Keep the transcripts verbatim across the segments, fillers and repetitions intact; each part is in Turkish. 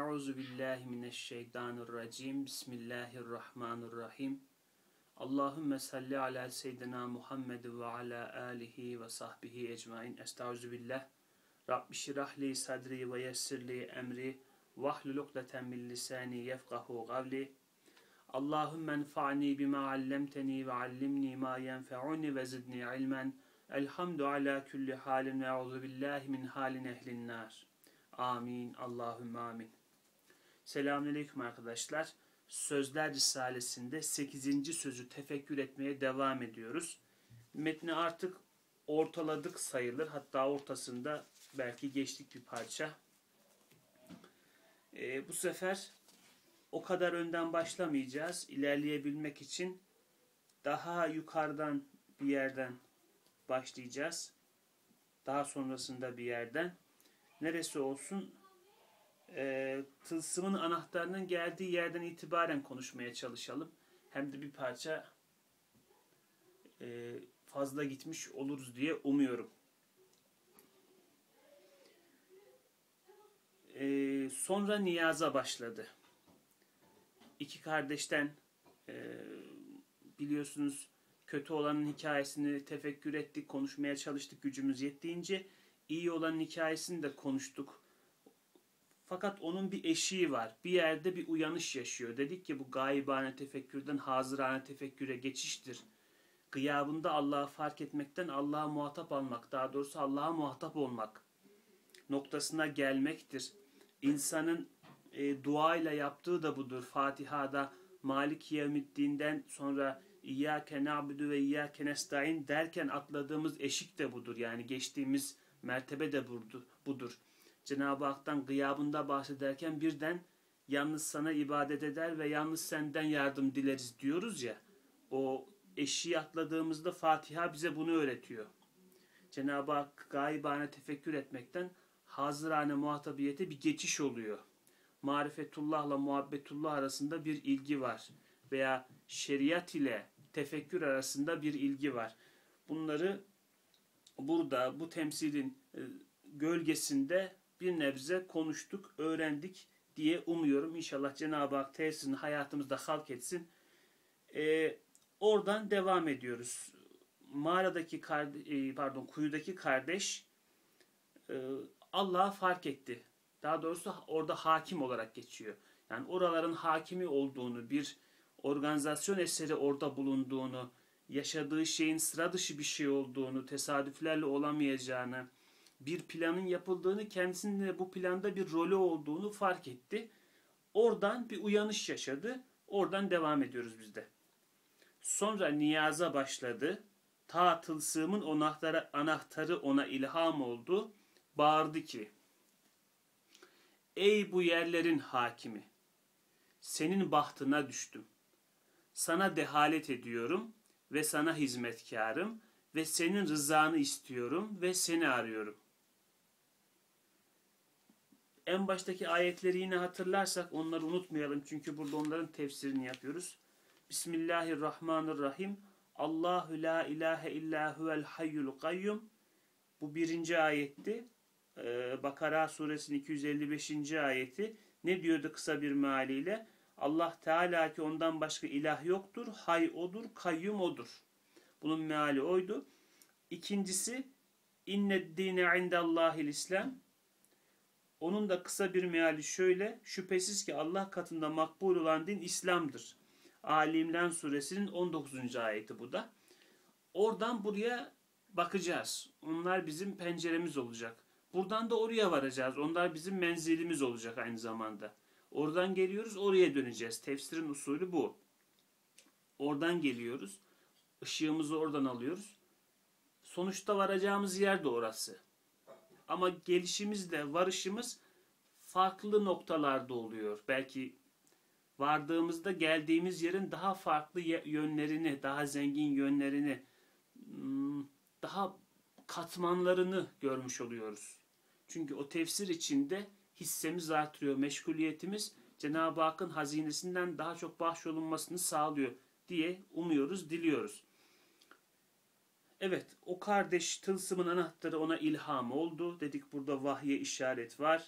Euzu billahi mineşşeytanirracim. Bismillahirrahmanirrahim. Allahümme salli ala seyyidina Muhammed ve ala alihi ve sahbihi ecmain. Estaizu billah. Rabbi şirahli sadri ve yessirli emri vahlul ukdeten min lisani yefkahu gavli. Allahümme enfa'ni bima allemteni ve allimni ma yenfe'uni ve zidni ilmen. Elhamdü ala kulli halin ve euzu billahi min halin ehlin nar. Amin. Allahümme amin. Selamünaleyküm arkadaşlar. Sözler Risalesi'nde sekizinci sözü tefekkür etmeye devam ediyoruz. Metni artık ortaladık sayılır. Hatta ortasında belki geçtik bir parça. Ee, bu sefer o kadar önden başlamayacağız. İlerleyebilmek için daha yukarıdan bir yerden başlayacağız. Daha sonrasında bir yerden. Neresi olsun? E, tılsımın anahtarının geldiği yerden itibaren konuşmaya çalışalım. Hem de bir parça e, fazla gitmiş oluruz diye umuyorum. E, sonra niyaza başladı. İki kardeşten e, biliyorsunuz kötü olanın hikayesini tefekkür ettik, konuşmaya çalıştık gücümüz yettiğince. İyi olanın hikayesini de konuştuk. Fakat onun bir eşiği var. Bir yerde bir uyanış yaşıyor. Dedik ki bu gaibane tefekkürden hazırane tefekküre geçiştir. Gıyabında Allah'ı fark etmekten Allah'a muhatap almak, daha doğrusu Allah'a muhatap olmak noktasına gelmektir. İnsanın e, duayla yaptığı da budur. Fatiha'da Maliki Yevmiddin'den sonra İyyâke na'budu ve İyyâke nestaîn derken atladığımız eşik de budur. Yani geçtiğimiz mertebe de budur. Cenab-ı Hak'tan gıyabında bahsederken birden yalnız sana ibadet eder ve yalnız senden yardım dileriz diyoruz ya. O eşiği atladığımızda Fatiha bize bunu öğretiyor. Cenab-ı Hak gaibane tefekkür etmekten hazırane muhatabiyete bir geçiş oluyor. Marifetullah'la muhabbetullah arasında bir ilgi var. Veya şeriat ile tefekkür arasında bir ilgi var. Bunları burada bu temsilin gölgesinde bir nebze konuştuk, öğrendik diye umuyorum. İnşallah Cenab-ı Hak tesirini hayatımızda halk etsin. Ee, oradan devam ediyoruz. Mağaradaki kardeş, pardon kuyudaki kardeş Allah'ı fark etti. Daha doğrusu orada hakim olarak geçiyor. Yani oraların hakimi olduğunu, bir organizasyon eseri orada bulunduğunu, yaşadığı şeyin sıra dışı bir şey olduğunu, tesadüflerle olamayacağını, bir planın yapıldığını, kendisinin de bu planda bir rolü olduğunu fark etti. Oradan bir uyanış yaşadı. Oradan devam ediyoruz biz de. Sonra niyaza başladı. Ta tılsımın anahtarı, anahtarı ona ilham oldu. Bağırdı ki: Ey bu yerlerin hakimi! Senin bahtına düştüm. Sana dehalet ediyorum ve sana hizmetkarım ve senin rızanı istiyorum ve seni arıyorum. En baştaki ayetleri yine hatırlarsak onları unutmayalım. Çünkü burada onların tefsirini yapıyoruz. Bismillahirrahmanirrahim. Allahu la ilahe illa huvel hayyul kayyum. Bu birinci ayetti. Ee, Bakara suresinin iki yüz elli beşinci ayeti. Ne diyordu kısa bir mealiyle? Allah Teala ki ondan başka ilah yoktur. Hay odur, kayyum odur. Bunun meali oydu. İkincisi İnned dîne indellâhil İslam. Onun da kısa bir meali şöyle: şüphesiz ki Allah katında makbul olan din İslam'dır. Ali İmran suresinin on dokuzuncu ayeti bu da. Oradan buraya bakacağız. Onlar bizim penceremiz olacak. Buradan da oraya varacağız. Onlar bizim menzilimiz olacak aynı zamanda. Oradan geliyoruz, oraya döneceğiz. Tefsirin usulü bu. Oradan geliyoruz. Işığımızı oradan alıyoruz. Sonuçta varacağımız yer de orası. Ama gelişimizle varışımız farklı noktalarda oluyor. Belki vardığımızda geldiğimiz yerin daha farklı yönlerini, daha zengin yönlerini, daha katmanlarını görmüş oluyoruz. Çünkü o tefsir içinde hissemiz artıyor, meşguliyetimiz Cenab-ı Hakk'ın hazinesinden daha çok bahşolunmasını sağlıyor diye umuyoruz, diliyoruz. Evet, o kardeş tılsımın anahtarı ona ilham oldu. Dedik burada vahye işaret var.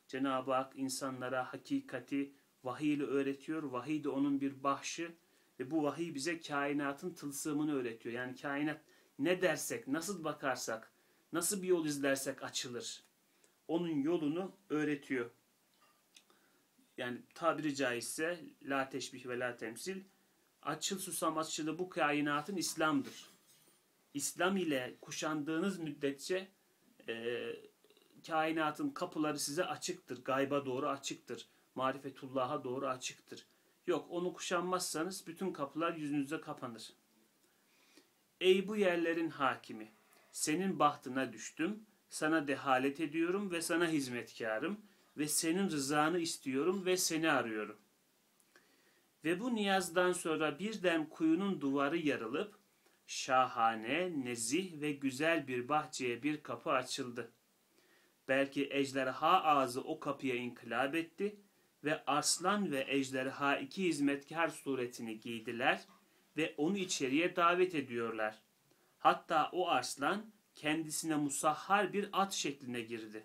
Cenab-ı Hak insanlara hakikati vahiy ile öğretiyor. Vahiy de onun bir bahşi ve bu vahiy bize kainatın tılsımını öğretiyor. Yani kainat ne dersek, nasıl bakarsak, nasıl bir yol izlersek açılır. Onun yolunu öğretiyor. Yani tabiri caizse la teşbih ve la temsil, açıl susam açılı bu kainatın İslam'dır. İslam ile kuşandığınız müddetçe e, kainatın kapıları size açıktır. Gayba doğru açıktır. Marifetullah'a doğru açıktır. Yok, onu kuşanmazsanız bütün kapılar yüzünüze kapanır. Ey bu yerlerin hakimi! Senin bahtına düştüm, sana dehalet ediyorum ve sana hizmetkarım ve senin rızanı istiyorum ve seni arıyorum. Ve bu niyazdan sonra birden kuyunun duvarı yarılıp şahane, nezih ve güzel bir bahçeye bir kapı açıldı. Belki ejderha ağzı o kapıya inkılap etti ve arslan ve ejderha iki hizmetkar suretini giydiler ve onu içeriye davet ediyorlar. Hatta o arslan kendisine musahhar bir at şekline girdi.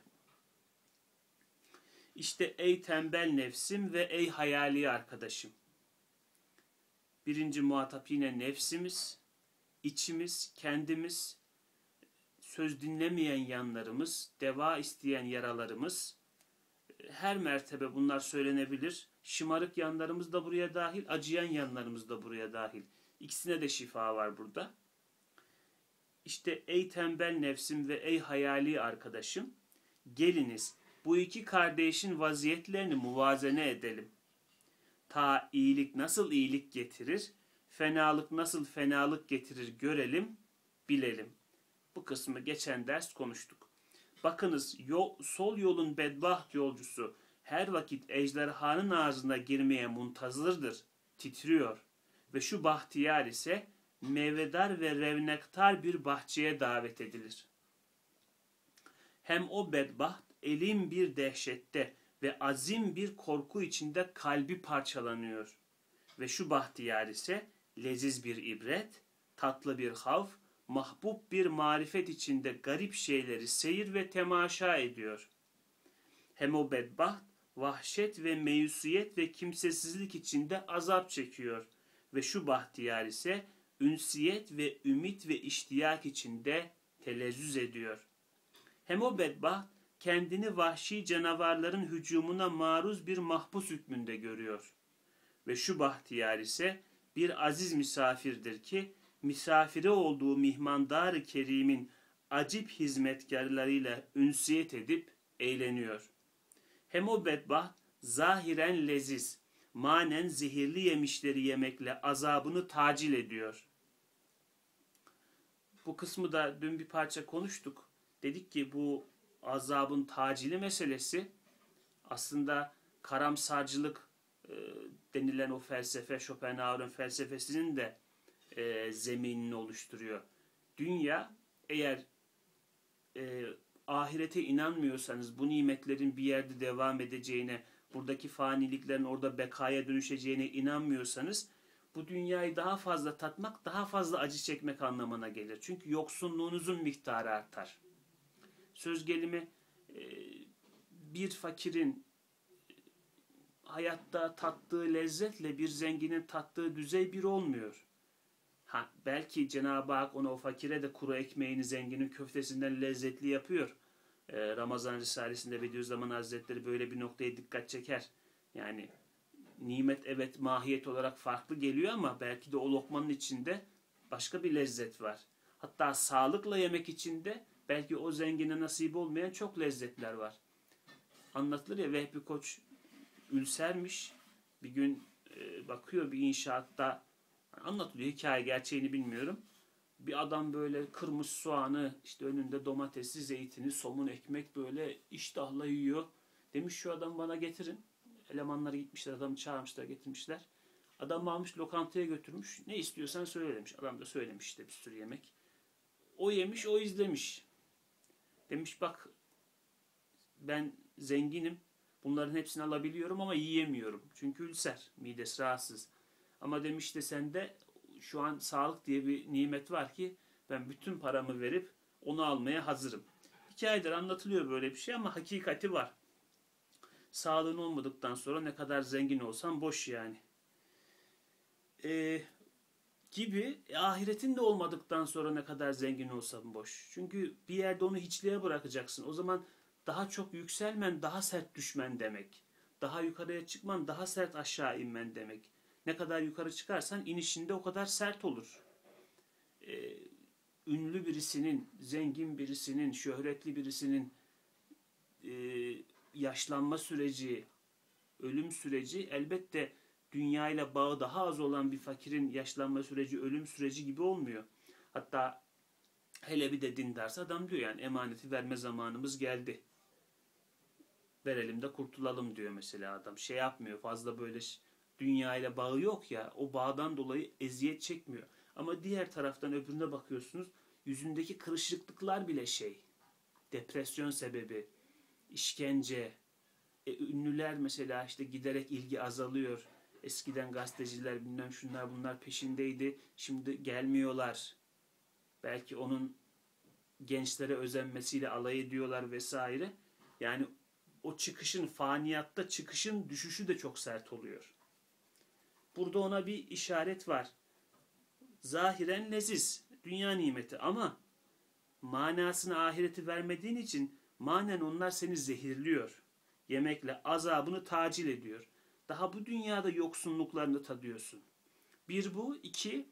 İşte ey tembel nefsim ve ey hayali arkadaşım. Birinci muhatap yine nefsimiz, içimiz, kendimiz, söz dinlemeyen yanlarımız, deva isteyen yaralarımız, her mertebe bunlar söylenebilir. Şımarık yanlarımız da buraya dahil, acıyan yanlarımız da buraya dahil. İkisine de şifa var burada. İşte ey tembel nefsim ve ey hayali arkadaşım, geliniz bu iki kardeşin vaziyetlerini muvazene edelim. Ta iyilik nasıl iyilik getirir, fenalık nasıl fenalık getirir görelim, bilelim. Bu kısmı geçen ders konuştuk. Bakınız, yol, sol yolun bedbaht yolcusu her vakit ejderhanın ağzına girmeye muntazırdır, titriyor. Ve şu bahtiyar ise meyvedar ve revnektar bir bahçeye davet edilir. Hem o bedbaht elim bir dehşette ve azim bir korku içinde kalbi parçalanıyor. Ve şu bahtiyar ise leziz bir ibret, tatlı bir havf, mahbub bir marifet içinde garip şeyleri seyir ve temaşa ediyor. Hem o bedbaht vahşet ve meyusiyet ve kimsesizlik içinde azap çekiyor. Ve şu bahtiyar ise ünsiyet ve ümit ve iştiyak içinde telezzüz ediyor. Hem o bedbaht kendini vahşi canavarların hücumuna maruz bir mahpus hükmünde görüyor. Ve şu bahtiyar ise bir aziz misafirdir ki misafiri olduğu mihmandar-ı kerimin acip hizmetkarlarıyla ünsiyet edip eğleniyor. Hem o bedbaht zahiren leziz, manen zehirli yemişleri yemekle azabını tacil ediyor. Bu kısmı da dün bir parça konuştuk. Dedik ki bu azabın tacili meselesi aslında karamsarcılık e, denilen o felsefe, Schopenhauer'ın felsefesinin de e, zeminini oluşturuyor. Dünya, eğer e, ahirete inanmıyorsanız, bu nimetlerin bir yerde devam edeceğine, buradaki faniliklerin orada bekaya dönüşeceğine inanmıyorsanız, bu dünyayı daha fazla tatmak, daha fazla acı çekmek anlamına gelir. Çünkü yoksunluğunuzun miktarı artar. Söz gelimi bir fakirin hayatta tattığı lezzetle bir zenginin tattığı düzey bir olmuyor. Ha, belki Cenab-ı Hak ona, o fakire de kuru ekmeğini zenginin köftesinden lezzetli yapıyor. Ee, Ramazan Risalesi'nde Bediüzzaman Hazretleri böyle bir noktaya dikkat çeker. Yani nimet evet mahiyet olarak farklı geliyor ama belki de o lokmanın içinde başka bir lezzet var. Hatta sağlıkla yemek içinde belki o zengine nasip olmayan çok lezzetler var. Anlatılır ya, Vehbi Koç ülsermiş. Bir gün e, bakıyor bir inşaatta, anlatılıyor, hikaye gerçeğini bilmiyorum. Bir adam böyle kırmış soğanı, işte önünde domatesi, zeytini, somun, ekmek böyle iştahla yiyor. Demiş şu adam bana getirin. Elemanları gitmişler, adamı çağırmışlar, getirmişler. Adam almış lokantaya götürmüş. Ne istiyorsan söyle demiş. Adam da söylemiş işte bir sürü yemek. O yemiş, o izlemiş. Demiş bak ben zenginim. Bunların hepsini alabiliyorum ama yiyemiyorum. Çünkü ülser, midesi rahatsız. Ama demiş de sende şu an sağlık diye bir nimet var ki ben bütün paramı verip onu almaya hazırım. Hikayeler anlatılıyor böyle bir şey ama hakikati var. sağlığın olmadıktan sonra ne kadar zengin olsan boş yani. Ee, gibi e, ahiretin de olmadıktan sonra ne kadar zengin olsan boş. Çünkü bir yerde onu hiçliğe bırakacaksın. O zaman daha çok yükselmen daha sert düşmen demek. Daha yukarıya çıkman daha sert aşağı inmen demek. Ne kadar yukarı çıkarsan inişinde o kadar sert olur. Ee, ünlü birisinin, zengin birisinin, şöhretli birisinin e, yaşlanma süreci, ölüm süreci elbette dünya ile bağı daha az olan bir fakirin yaşlanma süreci, ölüm süreci gibi olmuyor. Hatta hele bir de dindarsa adam diyor yani emaneti verme zamanımız geldi. Verelim de kurtulalım diyor mesela adam. Şey yapmıyor fazla böyle dünya ile bağı yok ya, o bağdan dolayı eziyet çekmiyor. Ama diğer taraftan öbürüne bakıyorsunuz, yüzündeki kırışıklıklar bile şey, depresyon sebebi, işkence. E, ünlüler mesela işte giderek ilgi azalıyor. Eskiden gazeteciler bilmem şunlar bunlar peşindeydi. Şimdi gelmiyorlar. Belki onun gençlere özenmesiyle alay ediyorlar vesaire. Yani o çıkışın, faniyatta çıkışın düşüşü de çok sert oluyor. Burada ona bir işaret var. Zahiren leziz, dünya nimeti ama manasını ahireti vermediğin için manen onlar seni zehirliyor. Yemekle azabını tacil ediyor. Daha bu dünyada yoksunluklarını tadıyorsun. Bir bu, iki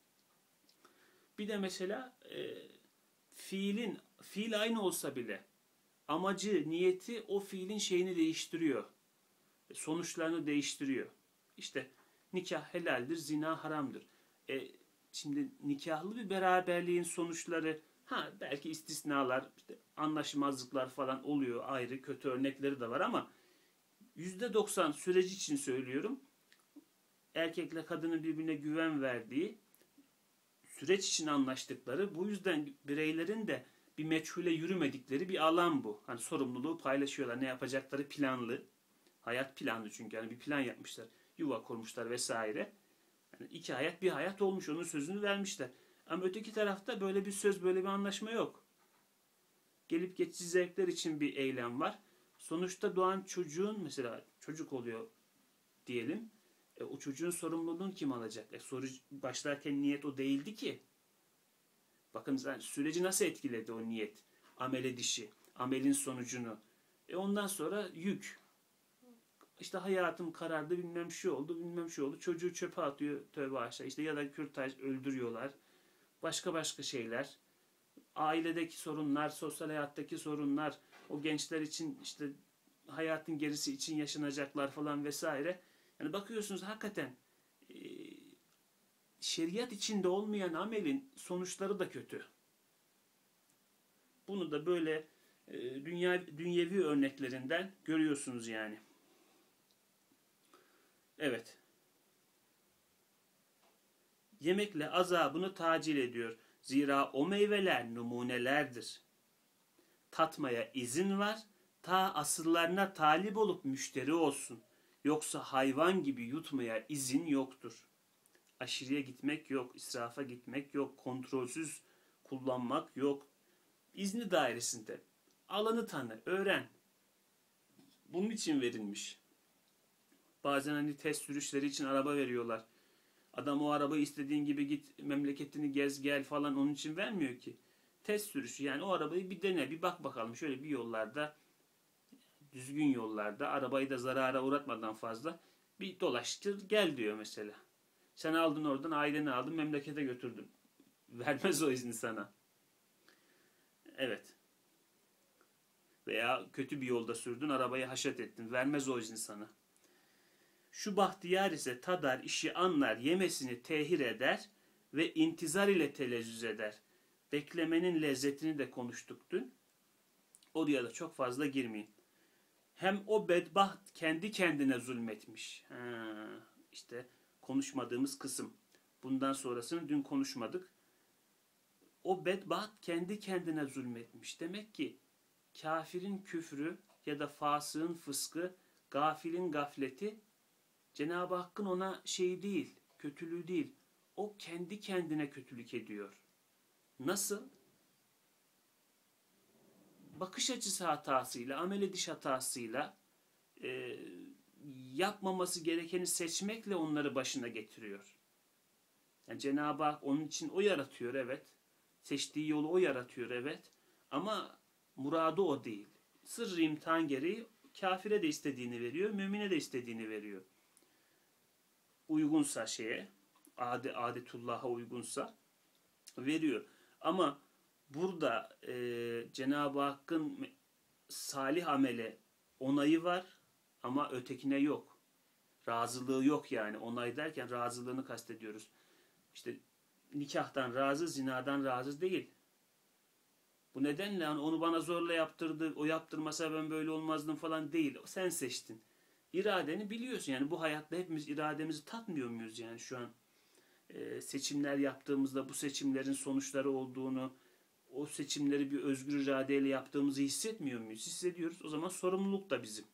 bir de mesela e, fiilin, fiil aynı olsa bile amacı, niyeti o fiilin şeyini değiştiriyor. Sonuçlarını değiştiriyor. İşte nikah helaldir, zina haramdır. E, şimdi nikahlı bir beraberliğin sonuçları, ha belki istisnalar, işte anlaşmazlıklar falan oluyor, ayrı kötü örnekleri de var ama yüzde doksan süreci için söylüyorum. Erkekle kadının birbirine güven verdiği, süreç için anlaştıkları, bu yüzden bireylerin de bir meçhule yürümedikleri bir alan bu. Hani sorumluluğu paylaşıyorlar. Ne yapacakları planlı. Hayat planlı çünkü. Yani bir plan yapmışlar. Yuva kurmuşlar vesaire. Yani iki hayat bir hayat olmuş. Onun sözünü vermişler. Ama öteki tarafta böyle bir söz, böyle bir anlaşma yok. Gelip geçici zevkler için bir eylem var. Sonuçta doğan çocuğun, mesela çocuk oluyor diyelim. E, o çocuğun sorumluluğunu kim alacak? E, soru başlarken niyet o değildi ki. Bakın yani süreci nasıl etkiledi o niyet? Amel edişi, amelin sonucunu. E ondan sonra yük. İşte hayatım karardı, bilmem şey oldu, bilmem şey oldu. Çocuğu çöpe atıyor, tövbe aşağı. İşte ya da kürtaj öldürüyorlar. Başka başka şeyler. Ailedeki sorunlar, sosyal hayattaki sorunlar, o gençler için işte hayatın gerisi için yaşanacaklar falan vesaire. Yani bakıyorsunuz hakikaten e, şeriat içinde olmayan amelin sonuçları da kötü. Bunu da böyle e, dünya dünyevi örneklerinden görüyorsunuz yani. Evet. Yemekle azabını tacil ediyor. Zira o meyveler numunelerdir. Tatmaya izin var, ta asıllarına talip olup müşteri olsun. Yoksa hayvan gibi yutmaya izin yoktur. Aşırıya gitmek yok, israfa gitmek yok, kontrolsüz kullanmak yok. İzni dairesinde. Alanı tanı, öğren. Bunun için verilmiş. Bazen hani test sürüşleri için araba veriyorlar. Adam o arabayı istediğin gibi git, memleketini gez gel falan, onun için vermiyor ki. Test sürüşü yani, o arabayı bir dene, bir bak bakalım şöyle bir yollarda, düzgün yollarda, arabayı da zarara uğratmadan fazla bir dolaştır gel diyor mesela. Sen aldın oradan, aileni aldın, memlekete götürdün. Vermez o izni sana. Evet. Veya kötü bir yolda sürdün, arabayı haşet ettin. Vermez o izni sana. Şu bahtiyar ise tadar, işi anlar, yemesini tehir eder ve intizar ile telezzüz eder. Beklemenin lezzetini de konuştuk dün. Oraya da çok fazla girmeyin. Hem o bedbaht kendi kendine zulmetmiş. Ha, işte konuşmadığımız kısım. Bundan sonrasını dün konuşmadık. O bedbaht kendi kendine zulmetmiş. Demek ki kafirin küfrü ya da fasığın fıskı, gafilin gafleti Cenab-ı Hakk'ın ona şeyi değil, kötülüğü değil. O kendi kendine kötülük ediyor. Nasıl? Bakış açısı hatasıyla, amel ediş hatasıyla, e, yapmaması gerekeni seçmekle onları başına getiriyor. Yani Cenab-ı Hak onun için o yaratıyor, evet. Seçtiği yolu o yaratıyor, evet. Ama muradı o değil. Sırrı imtihan gereği kafire de istediğini veriyor, mümine de istediğini veriyor. Uygunsa şeye, adet, adetullah'a uygunsa veriyor. Ama burada e, Cenab-ı Hakk'ın salih amele onayı var ama ötekine yok. Razılığı yok yani. Onay derken razılığını kastediyoruz. İşte nikahtan razı, zinadan razı değil. Bu nedenle hani onu bana zorla yaptırdı, o yaptırmasa ben böyle olmazdım falan değil. Sen seçtin. İradeni biliyorsun. Yani bu hayatta hepimiz irademizi tatmıyor muyuz yani şu an? Ee, seçimler yaptığımızda bu seçimlerin sonuçları olduğunu, o seçimleri bir özgür iradeyle yaptığımızı hissetmiyor muyuz? Hissediyoruz. O zaman sorumluluk da bizim.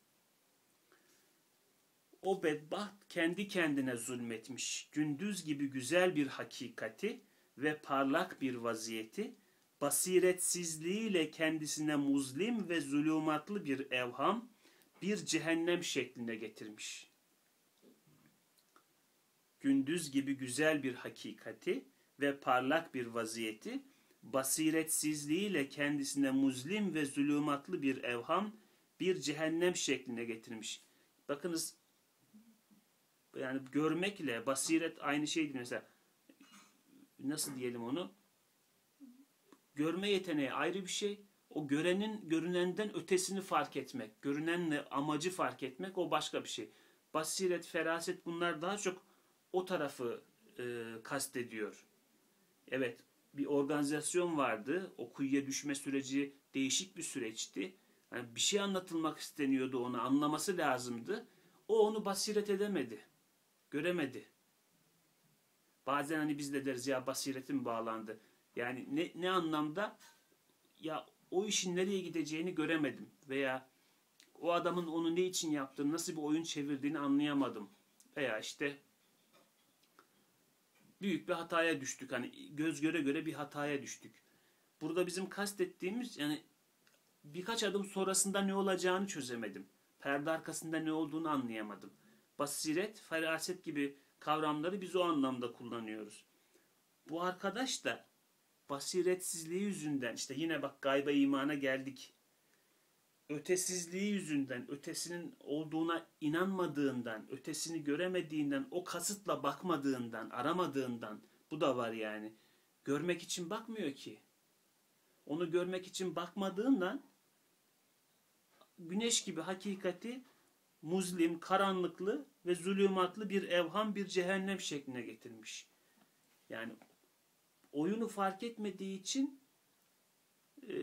O bedbaht kendi kendine zulmetmiş, gündüz gibi güzel bir hakikati ve parlak bir vaziyeti, basiretsizliğiyle kendisine muzlim ve zulümatlı bir evham, bir cehennem şekline getirmiş. Gündüz gibi güzel bir hakikati ve parlak bir vaziyeti, basiretsizliğiyle kendisine muzlim ve zulümatlı bir evham, bir cehennem şekline getirmiş. Bakınız, yani görmekle basiret aynı şey değil. Mesela nasıl diyelim onu? Görme yeteneği ayrı bir şey. O görenin görünenden ötesini fark etmek, görünenle amacı fark etmek o başka bir şey. Basiret, feraset bunlar daha çok o tarafı e, kastediyor. Evet, bir organizasyon vardı. O kuyuya düşme süreci değişik bir süreçti. Yani bir şey anlatılmak isteniyordu, onu anlaması lazımdı. O onu basiret edemedi. Göremedi. Bazen hani biz de deriz ya basiretim bağlandı. Yani ne, ne anlamda? Ya o işin nereye gideceğini göremedim. Veya o adamın onu ne için yaptığını, nasıl bir oyun çevirdiğini anlayamadım. Veya işte büyük bir hataya düştük. Hani göz göre göre bir hataya düştük. Burada bizim kastettiğimiz yani birkaç adım sonrasında ne olacağını çözemedim. Perde arkasında ne olduğunu anlayamadım. Basiret, feraset gibi kavramları biz o anlamda kullanıyoruz. Bu arkadaş da basiretsizliği yüzünden, işte yine bak gayba imana geldik. Ötesizliği yüzünden, ötesinin olduğuna inanmadığından, ötesini göremediğinden, o kasıtla bakmadığından, aramadığından, bu da var yani. Görmek için bakmıyor ki. Onu görmek için bakmadığından güneş gibi hakikati muzlim, karanlıklı ve zulümatlı bir evham, bir cehennem şekline getirmiş. Yani oyunu fark etmediği için e,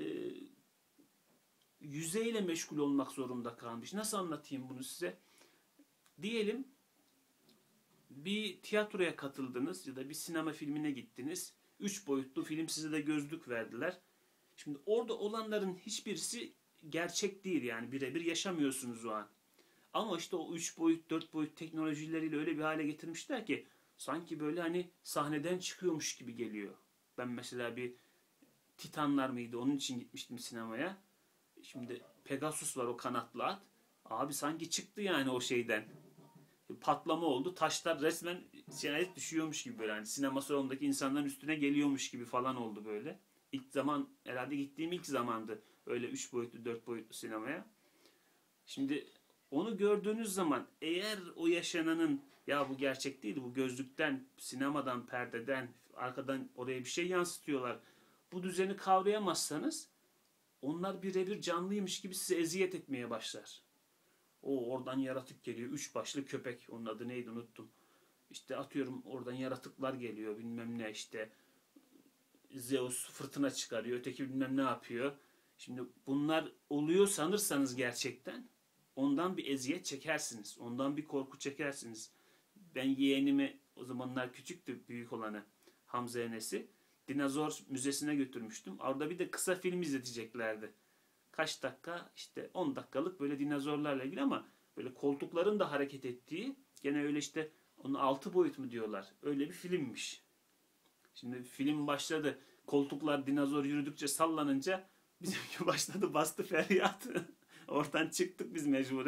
yüzeyle meşgul olmak zorunda kalmış. Nasıl anlatayım bunu size? Diyelim bir tiyatroya katıldınız ya da bir sinema filmine gittiniz. Üç boyutlu film, size de gözlük verdiler. Şimdi orada olanların hiçbirisi gerçek değil, yani birebir yaşamıyorsunuz o an. Ama işte o üç boyut, dört boyut teknolojileriyle öyle bir hale getirmişler ki sanki böyle hani sahneden çıkıyormuş gibi geliyor. Ben mesela bir Titanlar mıydı, onun için gitmiştim sinemaya. Şimdi Pegasus var, o kanatlı at. Abi sanki çıktı yani o şeyden. Patlama oldu. Taşlar resmen sinayet düşüyormuş gibi böyle. Yani sinema salonundaki insanların üstüne geliyormuş gibi falan oldu böyle. İlk zaman herhalde gittiğim ilk zamandı. Öyle üç boyutlu, dört boyutlu sinemaya. Şimdi onu gördüğünüz zaman eğer o yaşananın ya bu gerçek değil, bu gözlükten, sinemadan, perdeden, arkadan oraya bir şey yansıtıyorlar, bu düzeni kavrayamazsanız onlar birebir canlıymış gibi size eziyet etmeye başlar. O oradan yaratık geliyor. Üç başlı köpek. Onun adı neydi unuttum. İşte atıyorum oradan yaratıklar geliyor. Bilmem ne işte. Zeus fırtına çıkarıyor. Öteki bilmem ne yapıyor. Şimdi bunlar oluyor sanırsanız gerçekten ondan bir eziyet çekersiniz. Ondan bir korku çekersiniz. Ben yeğenimi, o zamanlar küçüktü büyük olanı, Hamza Enes'i, dinozor müzesine götürmüştüm. Orada bir de kısa film izleteceklerdi. Kaç dakika, işte on dakikalık böyle dinozorlarla ilgili ama böyle koltukların da hareket ettiği, gene öyle işte onu altı boyut mu diyorlar, öyle bir filmmiş. Şimdi film başladı, koltuklar dinozor yürüdükçe sallanınca bizimki başladı, bastı feryat. Oradan çıktık biz mecburen.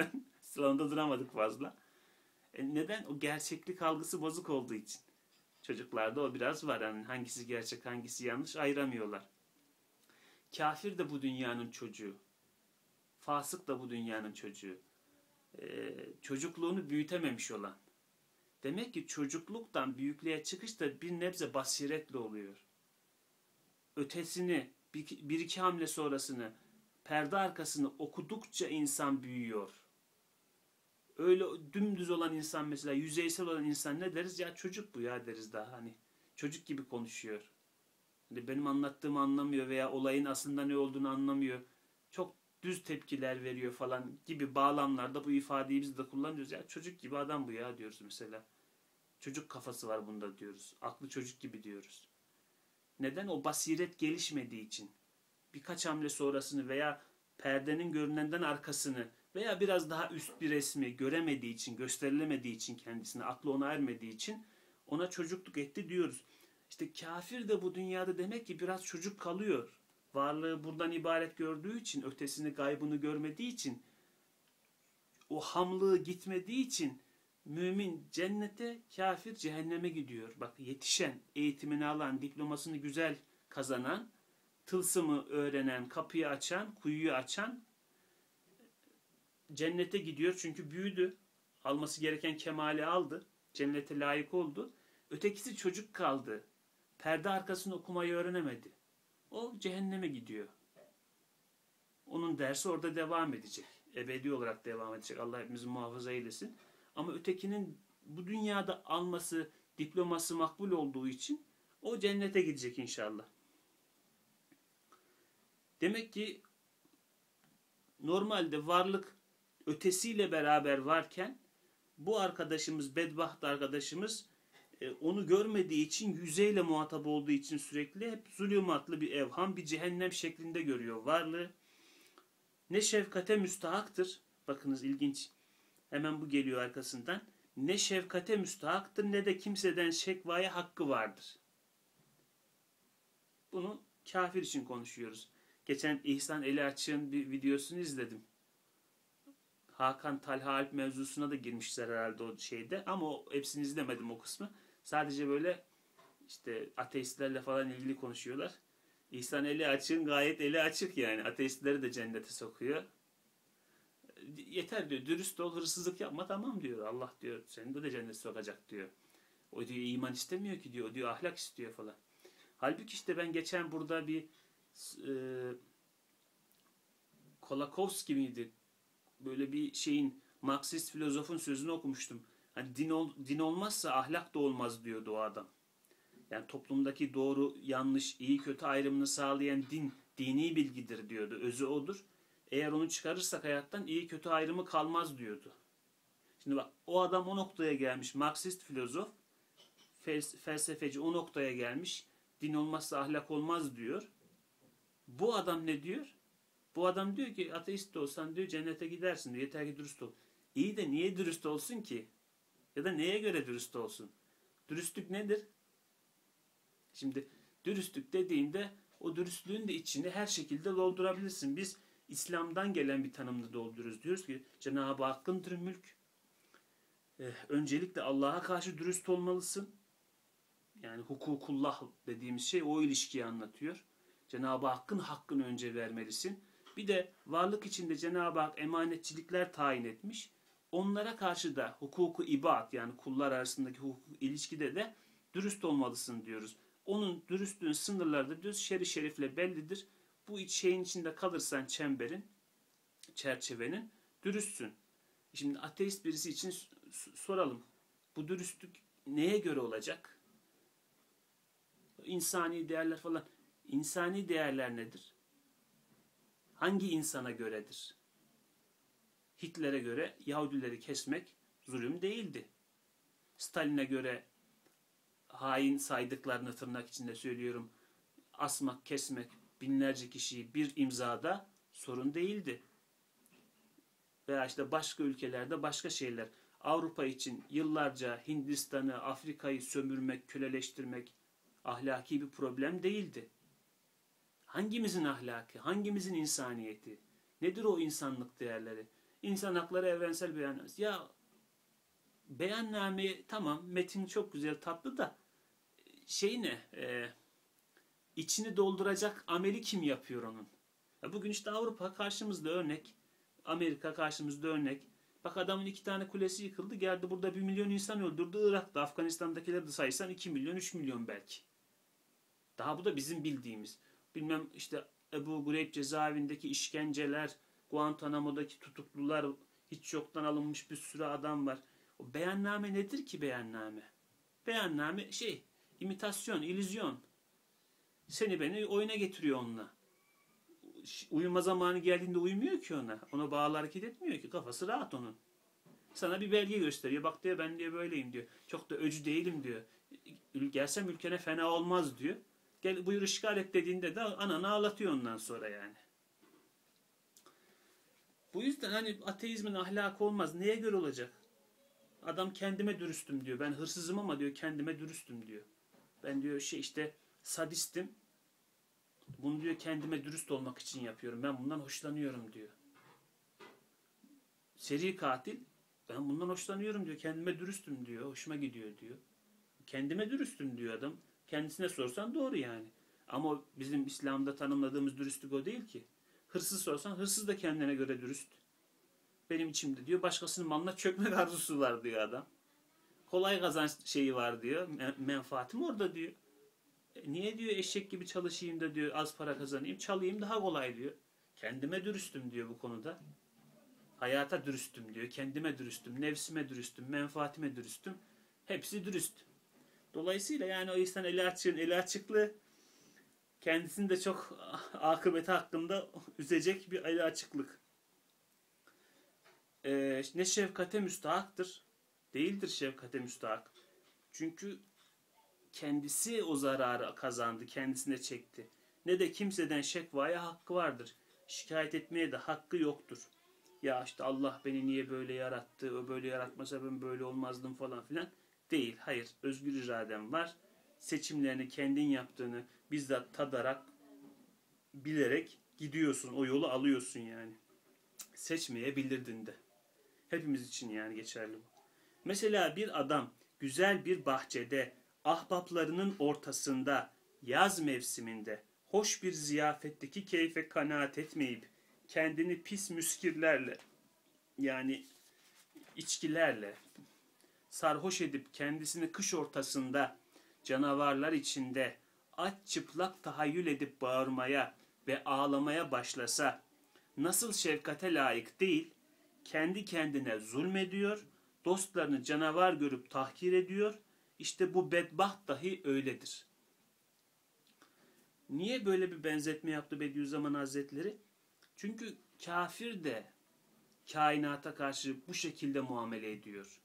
Salonda duramadık fazla. E neden? O gerçeklik algısı bozuk olduğu için. Çocuklarda o biraz var. Yani hangisi gerçek hangisi yanlış ayıramıyorlar. Kafir de bu dünyanın çocuğu. Fasık da bu dünyanın çocuğu. Ee, çocukluğunu büyütememiş olan. Demek ki çocukluktan büyüklüğe çıkış da bir nebze basiretli oluyor. Ötesini, bir, bir iki hamle sonrasını, perde arkasını okudukça insan büyüyor. Öyle dümdüz olan insan, mesela yüzeysel olan insan ne deriz? Ya çocuk bu ya deriz daha, hani çocuk gibi konuşuyor. Hani benim anlattığımı anlamıyor veya olayın aslında ne olduğunu anlamıyor. Çok düz tepkiler veriyor falan gibi bağlamlarda bu ifadeyi biz de kullanıyoruz. Ya çocuk gibi adam bu ya diyoruz mesela. Çocuk kafası var bunda diyoruz. Aklı çocuk gibi diyoruz. Neden? O basiret gelişmediği için. Birkaç hamle sonrasını veya perdenin görünenden arkasını veya biraz daha üst bir resmi göremediği için, gösterilemediği için kendisine, aklı ona ermediği için ona çocukluk etti diyoruz. İşte kafir de bu dünyada demek ki biraz çocuk kalıyor. Varlığı buradan ibaret gördüğü için, ötesini, gaybını görmediği için, o hamlığı gitmediği için mümin cennete, kafir cehenneme gidiyor. Bak, yetişen, eğitimini alan, diplomasını güzel kazanan, tılsımı öğrenen, kapıyı açan, kuyuyu açan cennete gidiyor çünkü büyüdü. Alması gereken kemali aldı. Cennete layık oldu. Ötekisi çocuk kaldı. Perde arkasını okumayı öğrenemedi. O cehenneme gidiyor. Onun dersi orada devam edecek. Ebedi olarak devam edecek. Allah hepimizi muhafaza eylesin. Ama ötekinin bu dünyada alması, diploması makbul olduğu için o cennete gidecek inşallah. Demek ki normalde varlık ötesiyle beraber varken bu arkadaşımız, bedbaht arkadaşımız onu görmediği için, yüzeyle muhatap olduğu için sürekli hep zulümatlı bir evham, bir cehennem şeklinde görüyor varlığı. Ne şefkate müstahaktır. Bakınız ilginç. Hemen bu geliyor arkasından. Ne şefkate müstahaktır ne de kimseden şekvaya hakkı vardır. Bunu kafir için konuşuyoruz. Geçen İhsan Eli Açık'ın bir videosunu izledim. Hakan Talha Alp mevzusuna da girmişler herhalde o şeyde. Ama o, hepsini izlemedim o kısmı. Sadece böyle işte ateistlerle falan ilgili konuşuyorlar. İhsan Eli Açık'ın gayet eli açık yani. Ateistleri de cennete sokuyor. Yeter diyor. Dürüst ol, hırsızlık yapma, tamam diyor. Allah diyor seni de, de cennete sokacak diyor. O diyor iman istemiyor ki diyor. O diyor ahlak istiyor falan. Halbuki işte ben geçen burada bir e, Kolakowski miydi? Böyle bir şeyin, Marksist filozofun sözünü okumuştum. Hani din, ol, din olmazsa ahlak da olmaz diyordu o adam. Yani toplumdaki doğru, yanlış, iyi, kötü ayrımını sağlayan din, dini bilgidir diyordu. Özü odur. Eğer onu çıkarırsak hayattan iyi kötü ayrımı kalmaz diyordu. Şimdi bak, o adam o noktaya gelmiş. Marksist filozof, felsefeci o noktaya gelmiş. Din olmazsa ahlak olmaz diyor. Bu adam ne diyor? Bu adam diyor ki ateist de olsan diyor cennete gidersin diyor. Yeter ki dürüst ol. İyi de niye dürüst olsun ki? Ya da neye göre dürüst olsun? Dürüstlük nedir? Şimdi dürüstlük dediğinde o dürüstlüğün de içini her şekilde doldurabilirsin. Biz İslam'dan gelen bir tanımla dolduruyoruz. Diyoruz ki Cenab-ı Hakk'ındır mülk. Ee, öncelikle Allah'a karşı dürüst olmalısın. Yani hukukullah dediğimiz şey o ilişkiyi anlatıyor. Cenab-ı Hakk'ın hakkını önce vermelisin. Bir de varlık içinde Cenab-ı Hak emanetçilikler tayin etmiş. Onlara karşı da hukuku ibad, yani kullar arasındaki hukuk ilişkide de dürüst olmalısın diyoruz. Onun dürüstlüğün sınırları da diyoruz şer-i şerifle bellidir. Bu şeyin içinde kalırsan çemberin, çerçevenin, dürüstsün. Şimdi ateist birisi için soralım. Bu dürüstlük neye göre olacak? İnsani değerler falan. İnsani değerler nedir? Hangi insana göredir? Hitler'e göre Yahudileri kesmek zulüm değildi. Stalin'e göre hain saydıklarını tırnak içinde söylüyorum, asmak, kesmek binlerce kişiyi bir imzada sorun değildi. Veya işte başka ülkelerde başka şeyler. Avrupa için yıllarca Hindistan'ı, Afrika'yı sömürmek, köleleştirmek ahlaki bir problem değildi. Hangimizin ahlakı, hangimizin insaniyeti? Nedir o insanlık değerleri? İnsan hakları evrensel beyannamesi. Ya beyanname tamam, metin çok güzel, tatlı da şey ne? E, içini dolduracak ameli kim yapıyor onun? Ya bugün işte Avrupa karşımızda örnek. Amerika karşımızda örnek. Bak adamın iki tane kulesi yıkıldı. Geldi burada bir milyon insan öldürdü. Irak'ta, Afganistan'dakileri de saysan iki milyon, üç milyon belki. Daha bu da bizim bildiğimiz. Bilmem işte Ebu Gureyb cezaevindeki işkenceler, Guantanamo'daki tutuklular, hiç yoktan alınmış bir sürü adam var. O beyanname nedir ki beyanname? Beyanname şey, imitasyon, illüzyon. Seni beni oyuna getiriyor onunla. Uyuma zamanı geldiğinde uyumuyor ki ona. Ona bağlı hareket etmiyor ki. Kafası rahat onun. Sana bir belge gösteriyor. Bak diyor, ben diyor böyleyim diyor. Çok da öcü değilim diyor. Gelsem ülkene fena olmaz diyor. Gel buyur işgal et dediğinde de ananı ağlatıyor ondan sonra yani. Bu yüzden hani ateizmin ahlakı olmaz. Neye göre olacak? Adam kendime dürüstüm diyor. Ben hırsızım ama diyor kendime dürüstüm diyor. Ben diyor şey işte sadistim. Bunu diyor kendime dürüst olmak için yapıyorum. Ben bundan hoşlanıyorum diyor. Seri katil, ben bundan hoşlanıyorum diyor. Kendime dürüstüm diyor. Hoşuma gidiyor diyor. Kendime dürüstüm diyor adam. Kendisine sorsan doğru yani. Ama bizim İslam'da tanımladığımız dürüstlük o değil ki. Hırsız sorsan hırsız da kendine göre dürüst. Benim içimde diyor başkasının malına çökmek arzusu var diyor adam. Kolay kazanç şeyi var diyor. Menfaatim orada diyor. E niye diyor eşek gibi çalışayım da diyor az para kazanayım. Çalayım daha kolay diyor. Kendime dürüstüm diyor bu konuda. Hayata dürüstüm diyor. Kendime dürüstüm. Nefsime dürüstüm. Menfaatime dürüstüm. Hepsi dürüst. Dolayısıyla yani o insan eli açığın eli açıklı, kendisini de çok akıbeti hakkında üzecek bir eli açıklık. Ee, ne şefkate müstahaktır. Değildir şefkate müstahak. Çünkü kendisi o zararı kazandı. Kendisine çekti. Ne de kimseden şekvaya hakkı vardır. Şikayet etmeye de hakkı yoktur. Ya işte Allah beni niye böyle yarattı, o böyle yaratmasa ben böyle olmazdım falan filan. Değil, hayır. Özgür iraden var. Seçimlerini kendin yaptığını bizzat tadarak, bilerek gidiyorsun. O yolu alıyorsun yani. Seçmeyebilirdin de. Hepimiz için yani geçerli bu. Mesela bir adam güzel bir bahçede, ahbaplarının ortasında, yaz mevsiminde, hoş bir ziyafetteki keyfe kanaat etmeyip, kendini pis müskirlerle, yani içkilerle sarhoş edip kendisini kış ortasında canavarlar içinde aç çıplak tahayyül edip bağırmaya ve ağlamaya başlasa nasıl şefkate layık değil, kendi kendine zulmediyor, dostlarını canavar görüp tahkir ediyor. İşte bu bedbaht dahi öyledir. Niye böyle bir benzetme yaptı Bediüzzaman Hazretleri? Çünkü kafir de kainata karşı bu şekilde muamele ediyor.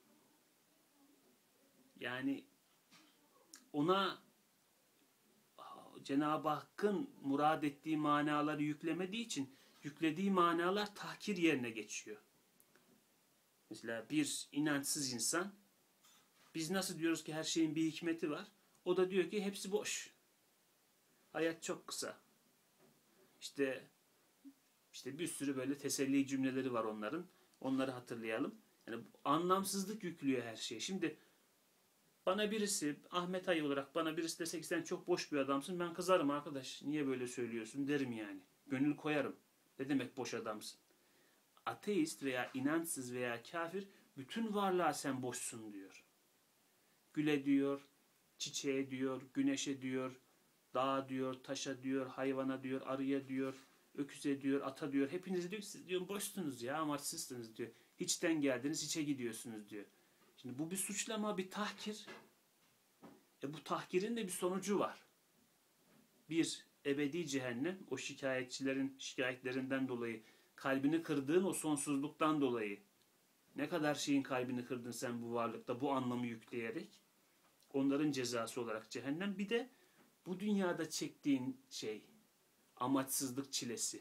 Yani ona Cenab-ı Hakk'ın murad ettiği manaları yüklemediği için yüklediği manalar tahkir yerine geçiyor. Mesela bir inançsız insan, biz nasıl diyoruz ki her şeyin bir hikmeti var? O da diyor ki hepsi boş. Hayat çok kısa. İşte işte bir sürü böyle teselli cümleleri var onların. Onları hatırlayalım. Yani anlamsızlık yüklüyor her şeye. Şimdi bana birisi, Ahmet Ay olarak bana birisi dese ki sen çok boş bir adamsın, ben kızarım arkadaş. Niye böyle söylüyorsun derim yani. Gönül koyarım. Ne demek boş adamsın? Ateist veya inançsız veya kafir bütün varlığa sen boşsun diyor. Güle diyor, çiçeğe diyor, güneşe diyor, dağa diyor, taşa diyor, hayvana diyor, arıya diyor, öküze diyor, ata diyor. Hepiniz diyor ki siz diyor boşsunuz ya, amaçsızsınız diyor. Hiçten geldiniz, hiçe gidiyorsunuz diyor. Şimdi bu bir suçlama, bir tahkir. E bu tahkirin de bir sonucu var. Bir, ebedi cehennem, o şikayetçilerin şikayetlerinden dolayı, kalbini kırdığın o sonsuzluktan dolayı. Ne kadar şeyin kalbini kırdın sen bu varlıkta, bu anlamı yükleyerek. Onların cezası olarak cehennem. Bir de bu dünyada çektiğin şey, amaçsızlık çilesi.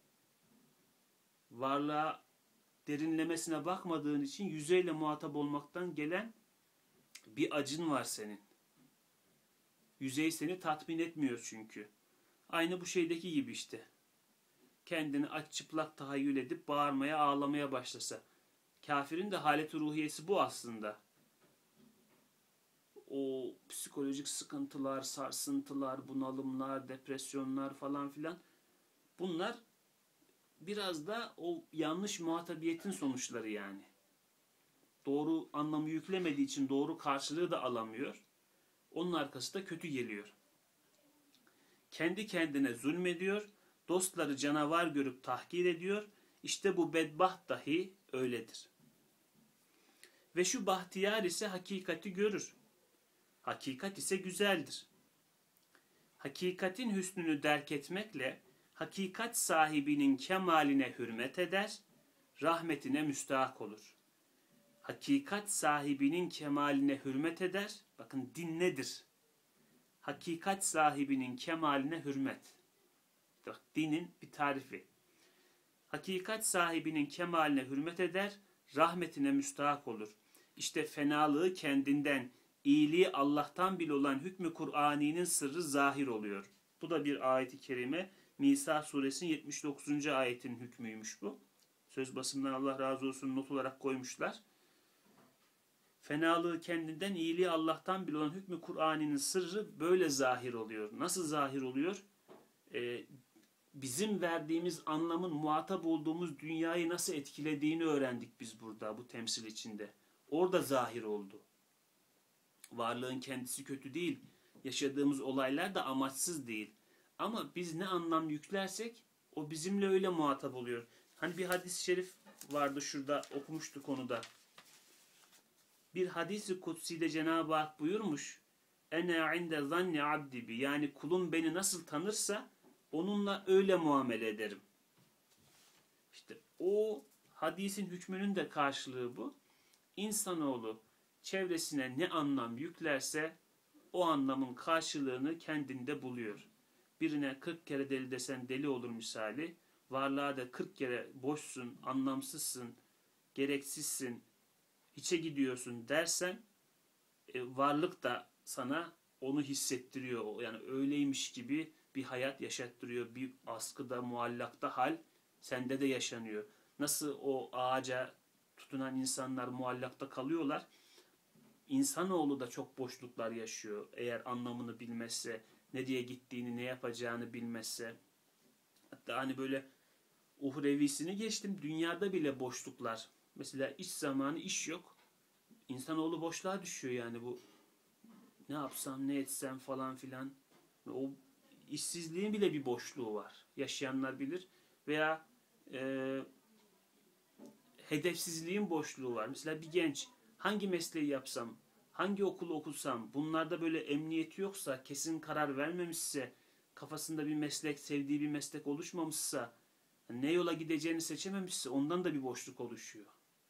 Varlığa derinlemesine bakmadığın için yüzeyle muhatap olmaktan gelen bir acın var senin. Yüzey seni tatmin etmiyor çünkü. Aynı bu şeydeki gibi işte. kendini aç çıplak tahayyül edip bağırmaya, ağlamaya başlasa. Kafirin de halet-i ruhiyesi bu aslında. O psikolojik sıkıntılar, sarsıntılar, bunalımlar, depresyonlar falan filan, bunlar biraz da o yanlış muhatabiyetin sonuçları yani. Doğru anlamı yüklemediği için doğru karşılığı da alamıyor. Onun arkası da kötü geliyor. Kendi kendine zulmediyor, dostları canavar görüp tahkir ediyor. İşte bu bedbaht dahi öyledir. Ve şu bahtiyar ise hakikati görür. Hakikat ise güzeldir. Hakikatin hüsnünü derk etmekle hakikat sahibinin kemaline hürmet eder, rahmetine müstahak olur. Hakikat sahibinin kemaline hürmet eder. Bakın din nedir? Hakikat sahibinin kemaline hürmet. Bak, dinin bir tarifi. Hakikat sahibinin kemaline hürmet eder, rahmetine müstahak olur. İşte fenalığı kendinden, iyiliği Allah'tan bile olan hükmü Kur'ani'nin sırrı zahir oluyor. Bu da bir ayet-i kerime. Nisa suresinin yetmiş dokuzuncu ayetin hükmüymüş bu. Söz basımından Allah razı olsun not olarak koymuşlar. Fenalığı kendinden, iyiliği Allah'tan bile olan hükmü Kur'ani'nin sırrı böyle zahir oluyor. Nasıl zahir oluyor? Ee, bizim verdiğimiz anlamın muhatap olduğumuz dünyayı nasıl etkilediğini öğrendik biz burada, bu temsil içinde. Orada zahir oldu. Varlığın kendisi kötü değil. Yaşadığımız olaylar da amaçsız değil. Ama biz ne anlam yüklersek o bizimle öyle muhatap oluyor. Hani bir hadis-i şerif vardı şurada, okumuştuk onu da. Bir hadis-i kutsi'de Cenab-ı Hak buyurmuş. Ene inde zanni abdi bi. Yani kulum beni nasıl tanırsa onunla öyle muamele ederim. İşte o hadisin hükmünün de karşılığı bu. İnsanoğlu çevresine ne anlam yüklerse o anlamın karşılığını kendinde buluyor. Birine kırk kere deli desen deli olur misali. Varlığa da kırk kere boşsun, anlamsızsın, gereksizsin, hiçe gidiyorsun dersen e, varlık da sana onu hissettiriyor. Yani öyleymiş gibi bir hayat yaşattırıyor. Bir askıda, muallakta hal sende de yaşanıyor. Nasıl o ağaca tutunan insanlar muallakta kalıyorlar. İnsanoğlu da çok boşluklar yaşıyor. Eğer anlamını bilmezse, nereye gittiğini, ne yapacağını bilmezse. Hatta hani böyle uhrevisini geçtim. Dünyada bile boşluklar. Mesela iş zamanı iş yok. İnsanoğlu boşluğa düşüyor yani bu. Ne yapsam, ne etsem falan filan. O işsizliğin bile bir boşluğu var. Yaşayanlar bilir. Veya e, hedefsizliğin boşluğu var. Mesela bir genç hangi mesleği yapsam, hangi okulu okusam, bunlarda böyle emniyeti yoksa, kesin karar vermemişse, kafasında bir meslek, sevdiği bir meslek oluşmamışsa, ne yola gideceğini seçememişse ondan da bir boşluk oluşuyor.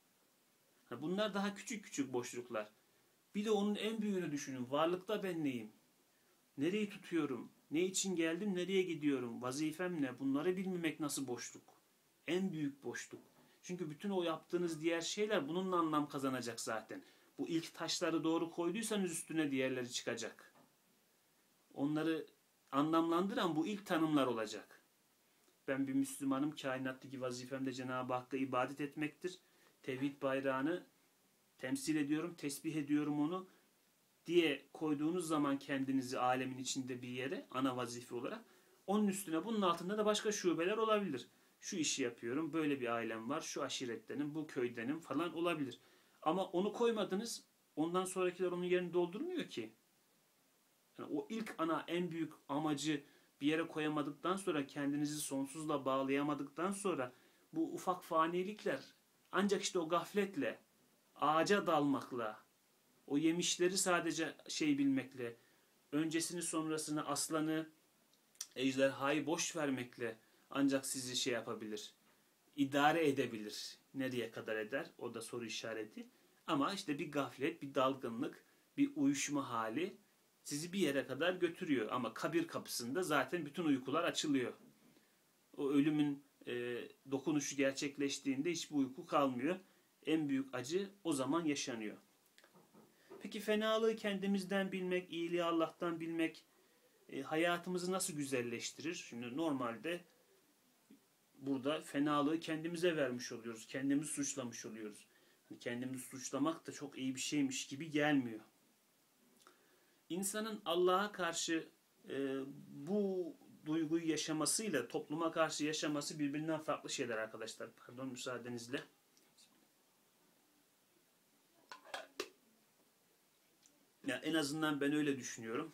Bunlar daha küçük küçük boşluklar. Bir de onun en büyüğünü düşünün. Varlıkta ben neyim? Nereyi tutuyorum? Ne için geldim? Nereye gidiyorum? Vazifem ne? Bunları bilmemek nasıl boşluk? En büyük boşluk. Çünkü bütün o yaptığınız diğer şeyler bununla anlam kazanacak zaten. Bu ilk taşları doğru koyduysanız üstüne diğerleri çıkacak. Onları anlamlandıran bu ilk tanımlar olacak. Ben bir Müslümanım, kainattaki vazifem de Cenab-ı Hakk'a ibadet etmektir. Tevhid bayrağını temsil ediyorum, tesbih ediyorum onu diye koyduğunuz zaman kendinizi alemin içinde bir yere ana vazife olarak, onun üstüne bunun altında da başka şubeler olabilir. Şu işi yapıyorum, böyle bir ailem var, şu aşirettenim, bu köydenim falan olabilir. Ama onu koymadınız, ondan sonrakiler onun yerini doldurmuyor ki. Yani o ilk ana en büyük amacı bir yere koyamadıktan sonra, kendinizi sonsuzla bağlayamadıktan sonra bu ufak fanilikler ancak işte o gafletle, ağaca dalmakla, o yemişleri sadece şey bilmekle, öncesini sonrasını, aslanı, ejderhayı boş vermekle ancak sizi şey yapabilir, idare edebilir. Nereye kadar eder? O da soru işareti. Ama işte bir gaflet, bir dalgınlık, bir uyuşma hali sizi bir yere kadar götürüyor. Ama kabir kapısında zaten bütün uykular açılıyor. O ölümün e, dokunuşu gerçekleştiğinde hiçbir uyku kalmıyor. En büyük acı o zaman yaşanıyor. Peki fenalığı kendimizden bilmek, iyiliği Allah'tan bilmek e, hayatımızı nasıl güzelleştirir? Şimdi normalde burada fenalığı kendimize vermiş oluyoruz. Kendimizi suçlamış oluyoruz. Yani kendimizi suçlamak da çok iyi bir şeymiş gibi gelmiyor. İnsanın Allah'a karşı e, bu duyguyu yaşamasıyla topluma karşı yaşaması birbirinden farklı şeyler arkadaşlar. Pardon, müsaadenizle. Ya en azından ben öyle düşünüyorum.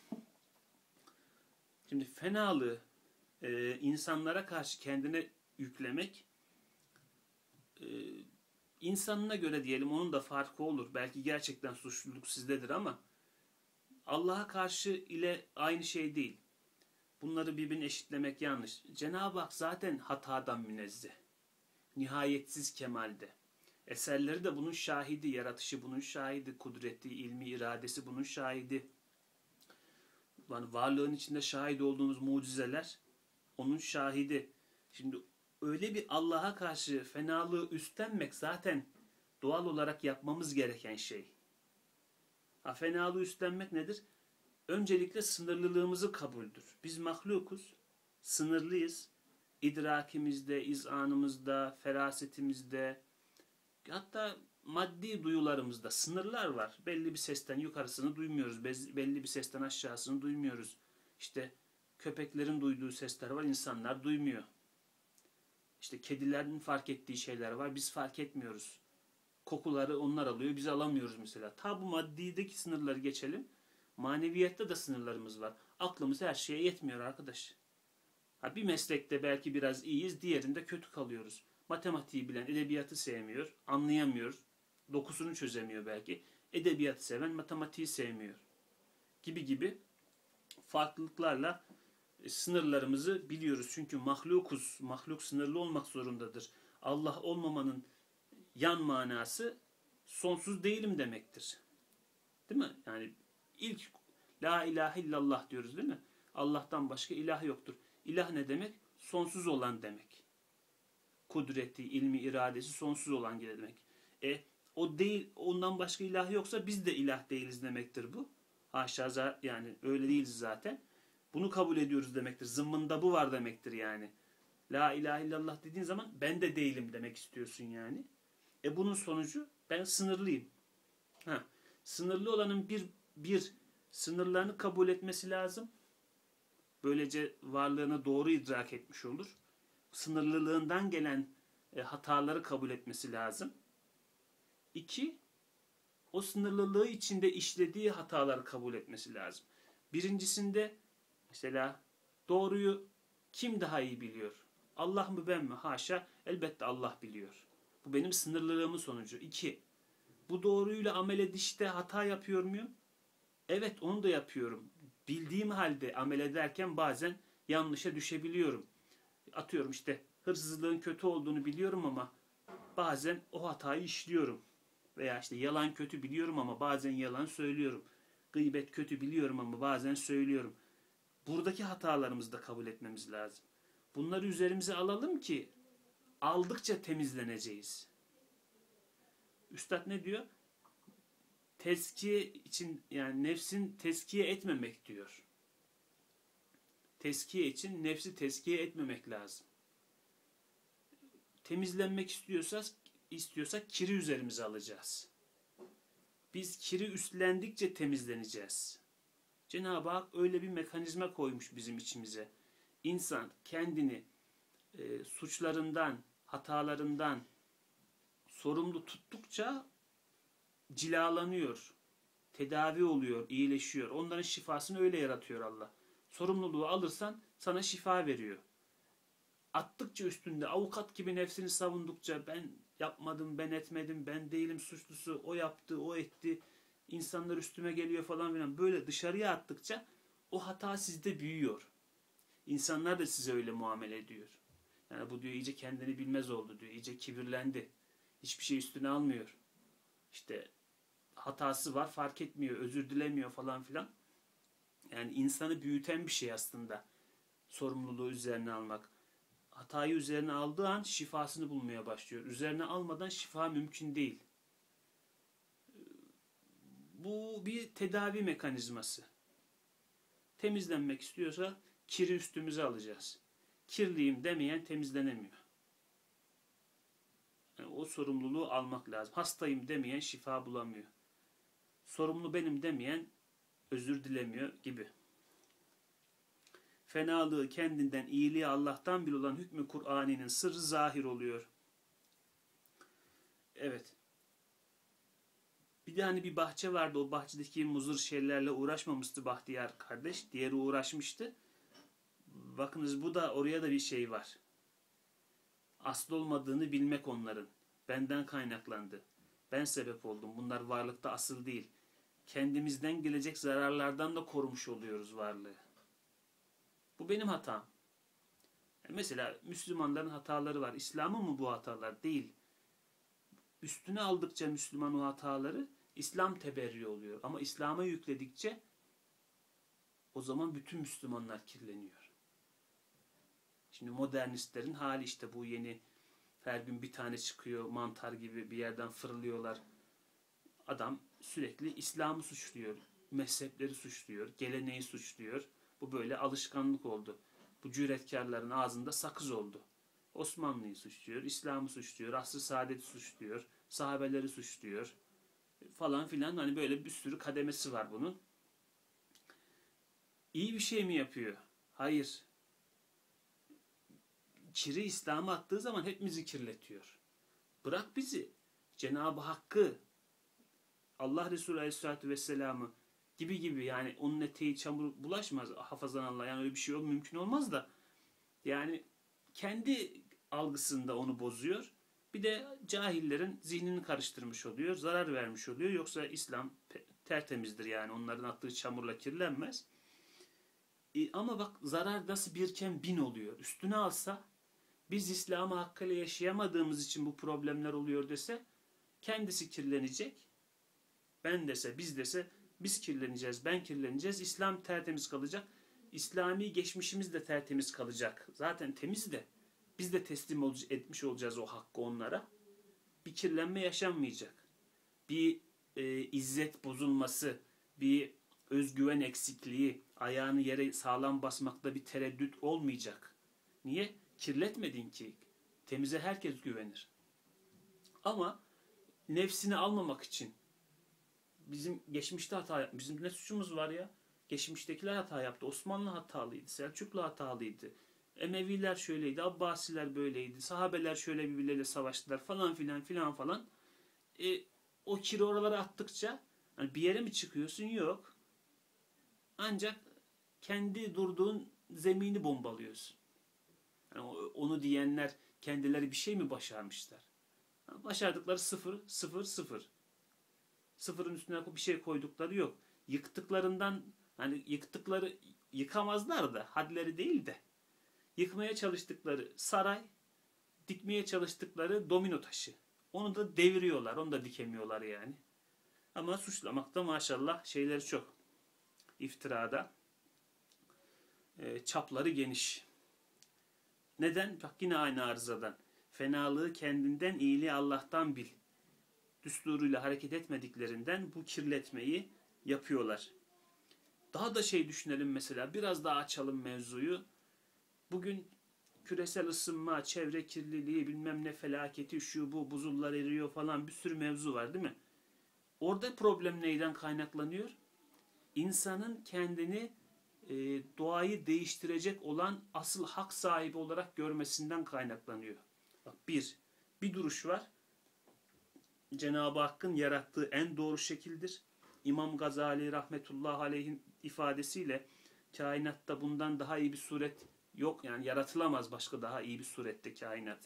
Şimdi fenalığı e, insanlara karşı kendine yüklemek, e, insanına göre diyelim, onun da farkı olur. Belki gerçekten suçluluk sizdedir ama Allah'a karşı ile aynı şey değil. Bunları birbirine eşitlemek yanlış. Cenab-ı Hak zaten hatadan münezzeh. Nihayetsiz kemalde. Eserleri de bunun şahidi, yaratışı bunun şahidi, kudreti, ilmi, iradesi bunun şahidi. Yani varlığın içinde şahit olduğumuz mucizeler onun şahidi. Şimdi öyle bir Allah'a karşı fenalığı üstlenmek zaten doğal olarak yapmamız gereken şey. Ha, fenalığı üstlenmek nedir? Öncelikle sınırlılığımızı kabuldür. Biz mahlukuz, sınırlıyız. İdrakimizde, izanımızda, ferasetimizde, hatta maddi duyularımızda sınırlar var. Belli bir sesten yukarısını duymuyoruz, belli bir sesten aşağısını duymuyoruz. İşte köpeklerin duyduğu sesler var, insanlar duymuyor. İşte kedilerin fark ettiği şeyler var, biz fark etmiyoruz. Kokuları onlar alıyor, biz alamıyoruz mesela. Ta bu maddideki sınırları geçelim. Maneviyatta da sınırlarımız var. Aklımız her şeye yetmiyor arkadaş. Ha, bir meslekte belki biraz iyiyiz, diğerinde kötü kalıyoruz. Matematiği bilen edebiyatı sevmiyor, anlayamıyor, dokusunu çözemiyor belki. Edebiyatı seven matematiği sevmiyor. Gibi gibi farklılıklarla sınırlarımızı biliyoruz. Çünkü mahlukuz, mahluk sınırlı olmak zorundadır. Allah olmamanın yan manası sonsuz değilim demektir. Değil mi? Yani ilk la ilahe illallah diyoruz değil mi? Allah'tan başka ilah yoktur. İlah ne demek? Sonsuz olan demek. Kudreti, ilmi, iradesi sonsuz olan demek. E o değil, ondan başka ilah yoksa biz de ilah değiliz demektir bu. Haşa, yani öyle değiliz zaten. Bunu kabul ediyoruz demektir. Zımmında bu var demektir yani. La ilahe illallah dediğin zaman ben de değilim demek istiyorsun yani. E bunun sonucu ben sınırlıyım. Ha, sınırlı olanın bir bir sınırlarını kabul etmesi lazım. Böylece varlığını doğru idrak etmiş olur. Sınırlılığından gelen e, hataları kabul etmesi lazım. İki, o sınırlılığı içinde işlediği hataları kabul etmesi lazım. Birincisinde mesela doğruyu kim daha iyi biliyor? Allah mı ben mi? Haşa, elbette Allah biliyor. Bu benim sınırlılığımın sonucu. İki, bu doğruyla amel edişte hata yapıyor muyum? Evet, onu da yapıyorum. Bildiğim halde amel ederken bazen yanlışa düşebiliyorum. Atıyorum işte hırsızlığın kötü olduğunu biliyorum ama bazen o hatayı işliyorum. Veya işte yalan kötü biliyorum ama bazen yalan söylüyorum. Gıybet kötü biliyorum ama bazen söylüyorum. Buradaki hatalarımızı da kabul etmemiz lazım. Bunları üzerimize alalım ki aldıkça temizleneceğiz. Üstad ne diyor? Tezkiye için, yani nefsin tezkiye etmemek diyor. Tezkiye için nefsi tezkiye etmemek lazım. Temizlenmek istiyorsak, istiyorsak kiri üzerimize alacağız. Biz kiri üstlendikçe temizleneceğiz. Cenab-ı Hak öyle bir mekanizma koymuş bizim içimize. İnsan kendini e, suçlarından, hatalarından sorumlu tuttukça cilalanıyor, tedavi oluyor, iyileşiyor. Onların şifasını öyle yaratıyor Allah. Sorumluluğu alırsan sana şifa veriyor. Attıkça üstünde, avukat gibi nefsini savundukça ben yapmadım, ben etmedim, ben değilim suçlusu, o yaptı, o etti, insanlar üstüme geliyor falan filan, böyle dışarıya attıkça o hata sizde büyüyor. İnsanlar da size öyle muamele ediyor. Yani bu diyor iyice kendini bilmez oldu diyor, iyice kibirlendi. Hiçbir şey üstüne almıyor. İşte hatası var, fark etmiyor, özür dilemiyor falan filan. Yani insanı büyüten bir şey aslında sorumluluğu üzerine almak. Hatayı üzerine aldığı an şifasını bulmaya başlıyor. Üzerine almadan şifa mümkün değil. Bu bir tedavi mekanizması. Temizlenmek istiyorsa kiri üstümüze alacağız. Kirliyim demeyen temizlenemiyor. Yani o sorumluluğu almak lazım. Hastayım demeyen şifa bulamıyor. Sorumlu benim demeyen özür dilemiyor gibi. Fenalığı kendinden, iyiliği Allah'tan bir olan hükmü Kur'an'ın sırrı zahir oluyor. Evet. Bir de hani bir bahçe vardı. O bahçedeki muzır şeylerle uğraşmamıştı Bahtiyar kardeş. Diğeri uğraşmıştı. Bakınız bu da oraya da bir şey var. Aslı olmadığını bilmek onların. Benden kaynaklandı. Ben sebep oldum. Bunlar varlıkta asıl değil. Kendimizden gelecek zararlardan da korumuş oluyoruz varlığı. Bu benim hatam. Yani mesela Müslümanların hataları var. İslam'ın mı bu hatalar? Değil. Üstüne aldıkça Müslüman o hataları İslam teberri oluyor. Ama İslam'a yükledikçe o zaman bütün Müslümanlar kirleniyor. Şimdi modernistlerin hali işte bu yeni, her gün bir tane çıkıyor mantar gibi bir yerden fırlıyorlar. Adam sürekli İslam'ı suçluyor, mezhepleri suçluyor, geleneği suçluyor. Bu böyle alışkanlık oldu. Bu cüretkarların ağzında sakız oldu. Osmanlı'yı suçluyor, İslam'ı suçluyor, asr-ı saadeti suçluyor, sahabeleri suçluyor falan filan. Hani böyle bir sürü kademesi var bunun. İyi bir şey mi yapıyor? Hayır. Kiri İslam'a attığı zaman hepimizi kirletiyor. Bırak bizi. Cenab-ı Hakk'ı, Allah Resulü Aleyhisselatü Vesselam'ı gibi gibi, yani onun eteği çamur bulaşmaz hafazan Allah. Yani öyle bir şey mümkün olmaz da. Yani kendi algısında onu bozuyor. Bir de cahillerin zihnini karıştırmış oluyor. Zarar vermiş oluyor. Yoksa İslam tertemizdir yani. Onların attığı çamurla kirlenmez. E ama bak zarar nasıl birken bin oluyor. Üstüne alsa, biz İslam'ı hakkıyla yaşayamadığımız için bu problemler oluyor dese, kendisi kirlenecek. Ben dese, biz dese, biz kirleneceğiz, ben kirleneceğiz. İslam tertemiz kalacak. İslami geçmişimiz de tertemiz kalacak. Zaten temiz de. Biz de teslim ol- etmiş olacağız o hakkı onlara. Bir kirlenme yaşanmayacak. Bir e, izzet bozulması, bir özgüven eksikliği, ayağını yere sağlam basmakta bir tereddüt olmayacak. Niye? Kirletmedin ki. Temize herkes güvenir. Ama nefsini almamak için bizim geçmişte hata yaptık. Bizim ne suçumuz var ya? Geçmiştekiler hata yaptı. Osmanlı hatalıydı. Selçuklu hatalıydı. Emeviler şöyleydi. Abbasiler böyleydi. Sahabeler şöyle birbirleriyle savaştılar falan filan filan falan. E, o kiri oralara attıkça hani bir yere mi çıkıyorsun? Yok. Ancak kendi durduğun zemini bombalıyorsun. Yani onu diyenler kendileri bir şey mi başarmışlar? Başardıkları sıfır, sıfır, sıfır. Sıfırın üstüne bir şey koydukları yok. Yıktıklarından, hani yıktıkları, yıkamazlar da hadleri değil de, yıkmaya çalıştıkları saray, dikmeye çalıştıkları domino taşı. Onu da deviriyorlar, onu da dikemiyorlar yani. Ama suçlamakta maşallah şeyleri çok. İftirada e, çapları geniş. Neden? Bak yine aynı arızadan. Fenalığı kendinden, iyiliği Allah'tan bil düsturuyla hareket etmediklerinden bu kirletmeyi yapıyorlar. Daha da şey düşünelim mesela, biraz daha açalım mevzuyu. Bugün küresel ısınma, çevre kirliliği, bilmem ne felaketi, şu bu, buzullar eriyor falan, bir sürü mevzu var değil mi? Orada problem neyden kaynaklanıyor? İnsanın kendini e, doğayı değiştirecek olan asıl hak sahibi olarak görmesinden kaynaklanıyor. Bak bir, bir duruş var. Cenab-ı Hakk'ın yarattığı en doğru şekildir. İmam Gazali rahmetullahi aleyhin ifadesiyle kainatta bundan daha iyi bir suret yok. Yani yaratılamaz başka daha iyi bir surette kainat.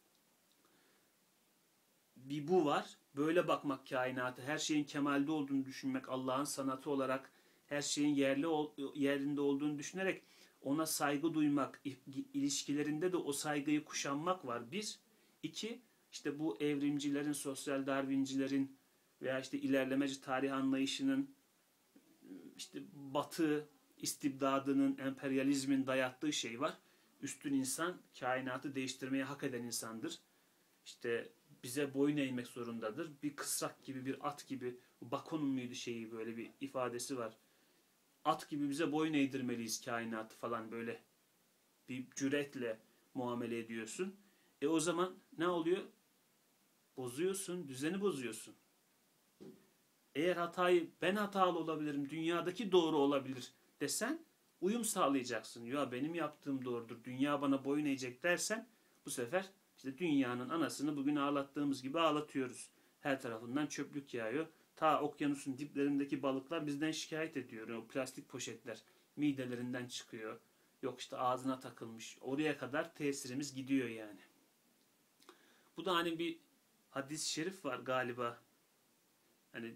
Bir bu var. Böyle bakmak kainatı, her şeyin kemalde olduğunu düşünmek, Allah'ın sanatı olarak her şeyin yerli yerinde olduğunu düşünerek ona saygı duymak, ilişkilerinde de o saygıyı kuşanmak var. Bir. İki, işte bu evrimcilerin, sosyal darwincilerin veya işte ilerlemeci tarih anlayışının, işte Batı istibdadının, emperyalizmin dayattığı şey var. Üstün insan kainatı değiştirmeye hak eden insandır. İşte bize boyun eğmek zorundadır. Bir kısrak gibi, bir at gibi, Bakon'un muydu şeyi, böyle bir ifadesi var. At gibi bize boyun eğdirmeliyiz kainatı falan, böyle bir cüretle muamele ediyorsun. E o zaman ne oluyor? bozuyorsun, düzeni bozuyorsun. Eğer hatayı ben hatalı olabilirim, dünyadaki doğru olabilir desen uyum sağlayacaksın. Ya benim yaptığım doğrudur, dünya bana boyun eğecek dersen bu sefer işte dünyanın anasını bugün ağlattığımız gibi ağlatıyoruz. Her tarafından çöplük yağıyor. Ta okyanusun diplerindeki balıklar bizden şikayet ediyor. O plastik poşetler midelerinden çıkıyor. Yok işte ağzına takılmış. Oraya kadar tesirimiz gidiyor yani. Bu da hani bir hadis-i şerif var galiba. Hani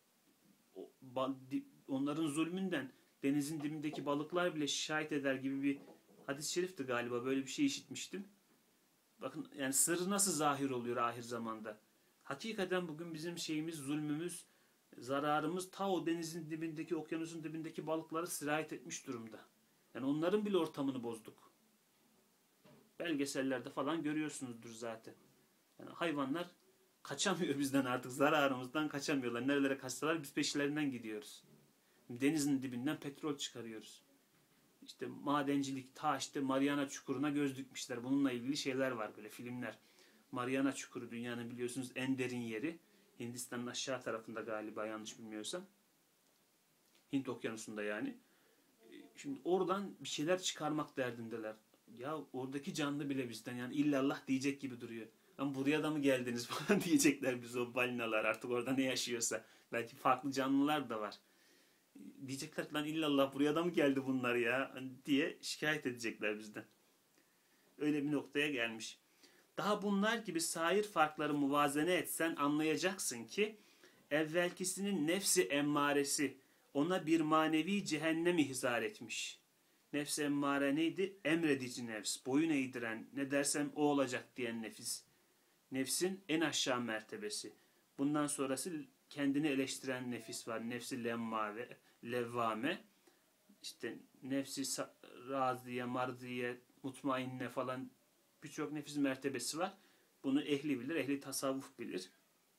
onların zulmünden denizin dibindeki balıklar bile şikayet eder gibi bir hadis-i şerifti galiba. Böyle bir şey işitmiştim. Bakın yani sırrı nasıl zahir oluyor ahir zamanda. Hakikaten bugün bizim şeyimiz, zulmümüz, zararımız ta o denizin dibindeki, okyanusun dibindeki balıkları sirayet etmiş durumda. Yani onların bile ortamını bozduk. Belgesellerde falan görüyorsunuzdur zaten. Yani hayvanlar kaçamıyor bizden artık. Zararımızdan kaçamıyorlar. Nerelere kaçsalar biz peşlerinden gidiyoruz. Denizin dibinden petrol çıkarıyoruz. İşte madencilik, ta işte Mariana Çukuru'na göz dikmişler. Bununla ilgili şeyler var böyle filmler. Mariana Çukuru dünyanın biliyorsunuz en derin yeri. Hindistan'ın aşağı tarafında galiba yanlış bilmiyorsam. Hint okyanusunda yani. Şimdi oradan bir şeyler çıkarmak derdindeler. Ya oradaki canlı bile bizden yani illallah diyecek gibi duruyor. Ama buraya da mı geldiniz falan diyecekler biz o balinalar artık orada ne yaşıyorsa. Belki farklı canlılar da var. Diyecekler lan illallah buraya da mı geldi bunlar ya diye şikayet edecekler bizden. Öyle bir noktaya gelmiş. Daha bunlar gibi sair farkları muvazene etsen anlayacaksın ki evvelkisinin nefsi emmaresi ona bir manevi cehennem ihzar etmiş. Nefs-i emmare neydi? Emredici nefs, boyun eğdiren, ne dersem o olacak diyen nefis. Nefsin en aşağı mertebesi. Bundan sonrası kendini eleştiren nefis var. Nefsi lemmare, levvame, işte nefsi raziye, marziye, mutmainne falan birçok nefis mertebesi var. Bunu ehli bilir, ehli tasavvuf bilir.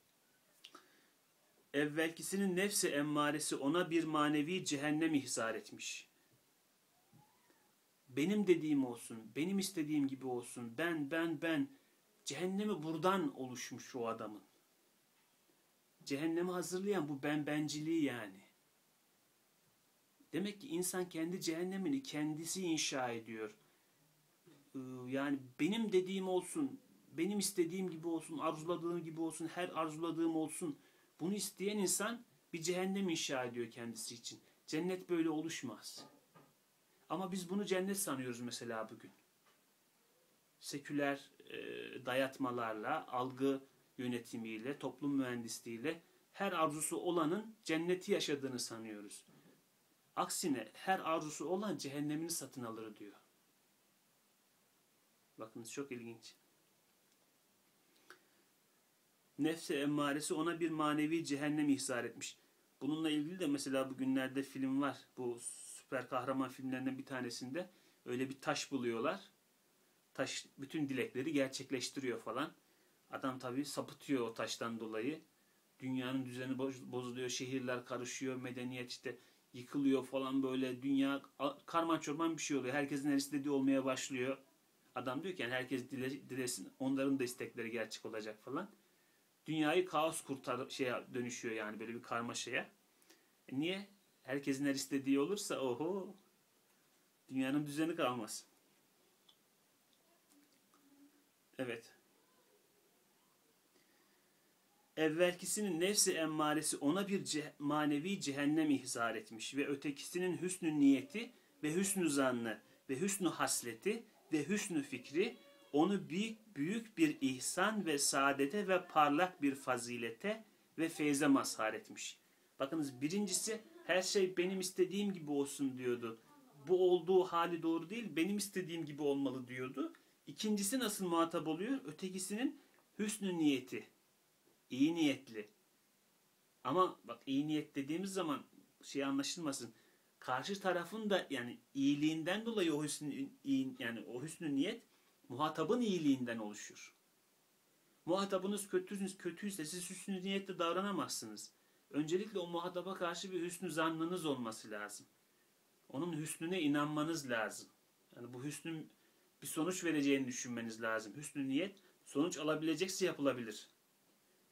Evvelkisinin nefsi emmaresi ona bir manevi cehennem ihzar etmiş. Benim dediğim olsun, benim istediğim gibi olsun, ben, ben, ben. Cehennemi buradan oluşmuş o adamın. Cehennemi hazırlayan bu ben benciliği yani. Demek ki insan kendi cehennemini kendisi inşa ediyor. Yani benim dediğim olsun, benim istediğim gibi olsun, arzuladığım gibi olsun, her arzuladığım olsun. Bunu isteyen insan bir cehennem inşa ediyor kendisi için. Cennet böyle oluşmaz. Ama biz bunu cennet sanıyoruz mesela bugün. Seküler e, dayatmalarla, algı yönetimiyle, toplum mühendisliğiyle her arzusu olanın cenneti yaşadığını sanıyoruz. Aksine her arzusu olan cehennemini satın alır diyor. Bakınız çok ilginç. Nefs-i emmaresi ona bir manevi cehennem ihzar etmiş. Bununla ilgili de mesela bugünlerde film var. Bu süper kahraman filmlerinden bir tanesinde öyle bir taş buluyorlar. Taş bütün dilekleri gerçekleştiriyor falan. Adam tabii sapıtıyor o taştan dolayı. Dünyanın düzeni bozuluyor, şehirler karışıyor, medeniyet işte yıkılıyor falan böyle. Dünya karman çorman bir şey oluyor. Herkesin her istediği olmaya başlıyor. Adam diyor ki yani herkes dile, dilesin, onların da istekleri gerçek olacak falan. Dünyayı kaos kurtar şeye dönüşüyor yani böyle bir karmaşaya. E niye? Herkesin her istediği olursa oho dünyanın düzeni kalmaz. Evet. Evvelkisinin nefsi emmaresi ona bir ce- manevi cehennem ihzar etmiş ve ötekisinin hüsnü niyeti ve hüsnü zannı ve hüsnü hasleti ve hüsnü fikri onu büyük büyük bir ihsan ve saadete ve parlak bir fazilete ve feyze mazhar etmiş. Bakınız birincisi her şey benim istediğim gibi olsun diyordu. Bu olduğu hali doğru değil, benim istediğim gibi olmalı diyordu. İkincisi nasıl muhatap oluyor? Ötekisinin hüsnü niyeti. İyi niyetli. Ama bak iyi niyet dediğimiz zaman şey anlaşılmasın. Karşı tarafın da yani iyiliğinden dolayı o hüsnü iyi, yani o hüsnü niyet muhatabın iyiliğinden oluşur. Muhatabınız kötüsünüz, kötüyse siz hüsnü niyetle davranamazsınız. Öncelikle o muhataba karşı bir hüsnü zannınız olması lazım. Onun hüsnüne inanmanız lazım. Yani bu hüsnün bir sonuç vereceğini düşünmeniz lazım. Hüsnü niyet sonuç alabilecekse yapılabilir.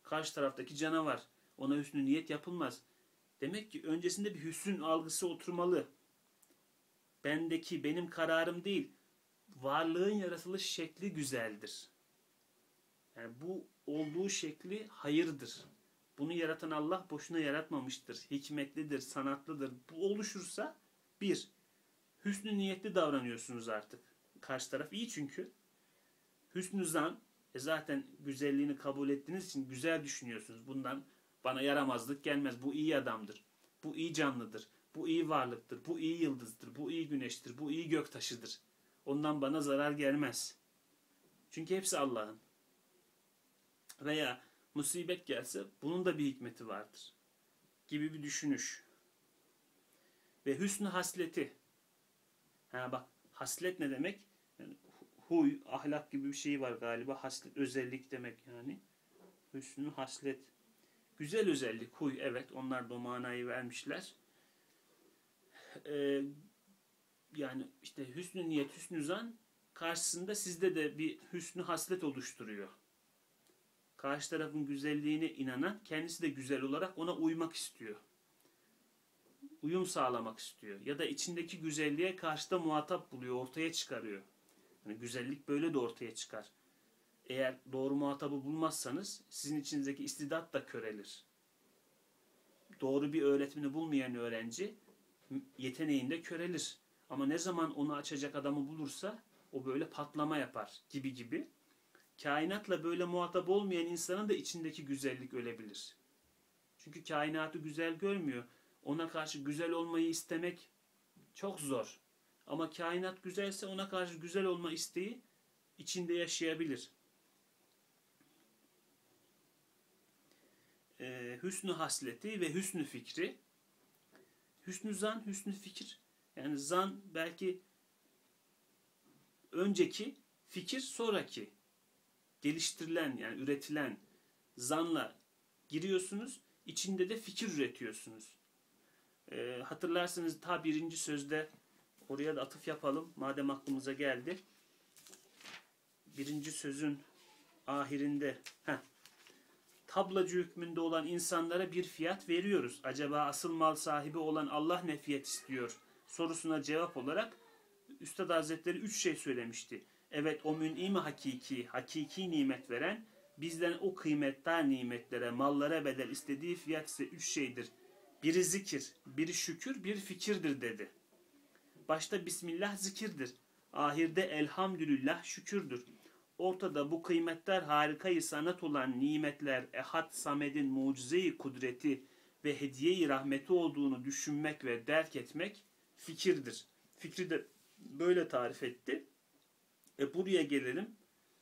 Karşı taraftaki canavar. Ona hüsnü niyet yapılmaz. Demek ki öncesinde bir hüsn algısı oturmalı. Bendeki, benim kararım değil, varlığın yaratılış şekli güzeldir. Yani bu olduğu şekli hayırdır. Bunu yaratan Allah boşuna yaratmamıştır. Hikmetlidir, sanatlıdır. Bu oluşursa bir, hüsnü niyetli davranıyorsunuz artık. Karşı taraf iyi çünkü. Hüsnü zan, e zaten güzelliğini kabul ettiğiniz için güzel düşünüyorsunuz. Bundan bana yaramazlık gelmez. Bu iyi adamdır. Bu iyi canlıdır. Bu iyi varlıktır. Bu iyi yıldızdır. Bu iyi güneştir. Bu iyi göktaşıdır. Ondan bana zarar gelmez. Çünkü hepsi Allah'ın. Veya musibet gelse bunun da bir hikmeti vardır gibi bir düşünüş. Ve hüsnü hasleti. Ha bak, haslet ne demek? Yani huy, ahlak gibi bir şey var galiba. Haslet, özellik demek yani. Hüsnü haslet. Güzel özellik, huy, evet, onlar da o manayı vermişler. Ee, yani işte hüsnü niyet, hüsnü zan karşısında sizde de bir hüsnü haslet oluşturuyor. Karşı tarafın güzelliğine inanan, kendisi de güzel olarak ona uymak istiyor. Uyum sağlamak istiyor. Ya da içindeki güzelliğe karşıda muhatap buluyor, ortaya çıkarıyor. Yani güzellik böyle de ortaya çıkar. Eğer doğru muhatabı bulmazsanız sizin içinizdeki istidat da körelir. Doğru bir öğretmeni bulmayan öğrenci yeteneğinde körelir. Ama ne zaman onu açacak adamı bulursa o böyle patlama yapar gibi gibi. Kainatla böyle muhatap olmayan insanın da içindeki güzellik ölebilir. Çünkü kainatı güzel görmüyor. Ona karşı güzel olmayı istemek çok zor. Ama kainat güzelse ona karşı güzel olma isteği içinde yaşayabilir. Ee, hüsnü hasleti ve hüsnü fikri. Hüsnü zan, hüsnü fikir. Yani zan belki önceki, fikir sonraki. Geliştirilen, yani üretilen zanla giriyorsunuz, içinde de fikir üretiyorsunuz. Ee, hatırlarsınız ta birinci sözde, oraya da atıf yapalım madem aklımıza geldi. Birinci sözün ahirinde heh, tablacı hükmünde olan insanlara bir fiyat veriyoruz. Acaba asıl mal sahibi olan Allah ne fiyat istiyor sorusuna cevap olarak Üstad Hazretleri üç şey söylemişti. Evet, o mün'im-i hakiki, hakiki nimet veren, bizden o kıymetli nimetlere, mallara bedel istediği fiyat ise üç şeydir. Biri zikir, biri şükür, bir fikirdir dedi. Başta Bismillah zikirdir. Ahirde elhamdülillah şükürdür. Ortada bu kıymetler harikayı sanat olan nimetler, Ehad Samed'in mucize-i kudreti ve hediye-i rahmeti olduğunu düşünmek ve derk etmek fikirdir. Fikri de böyle tarif etti. E buraya gelelim.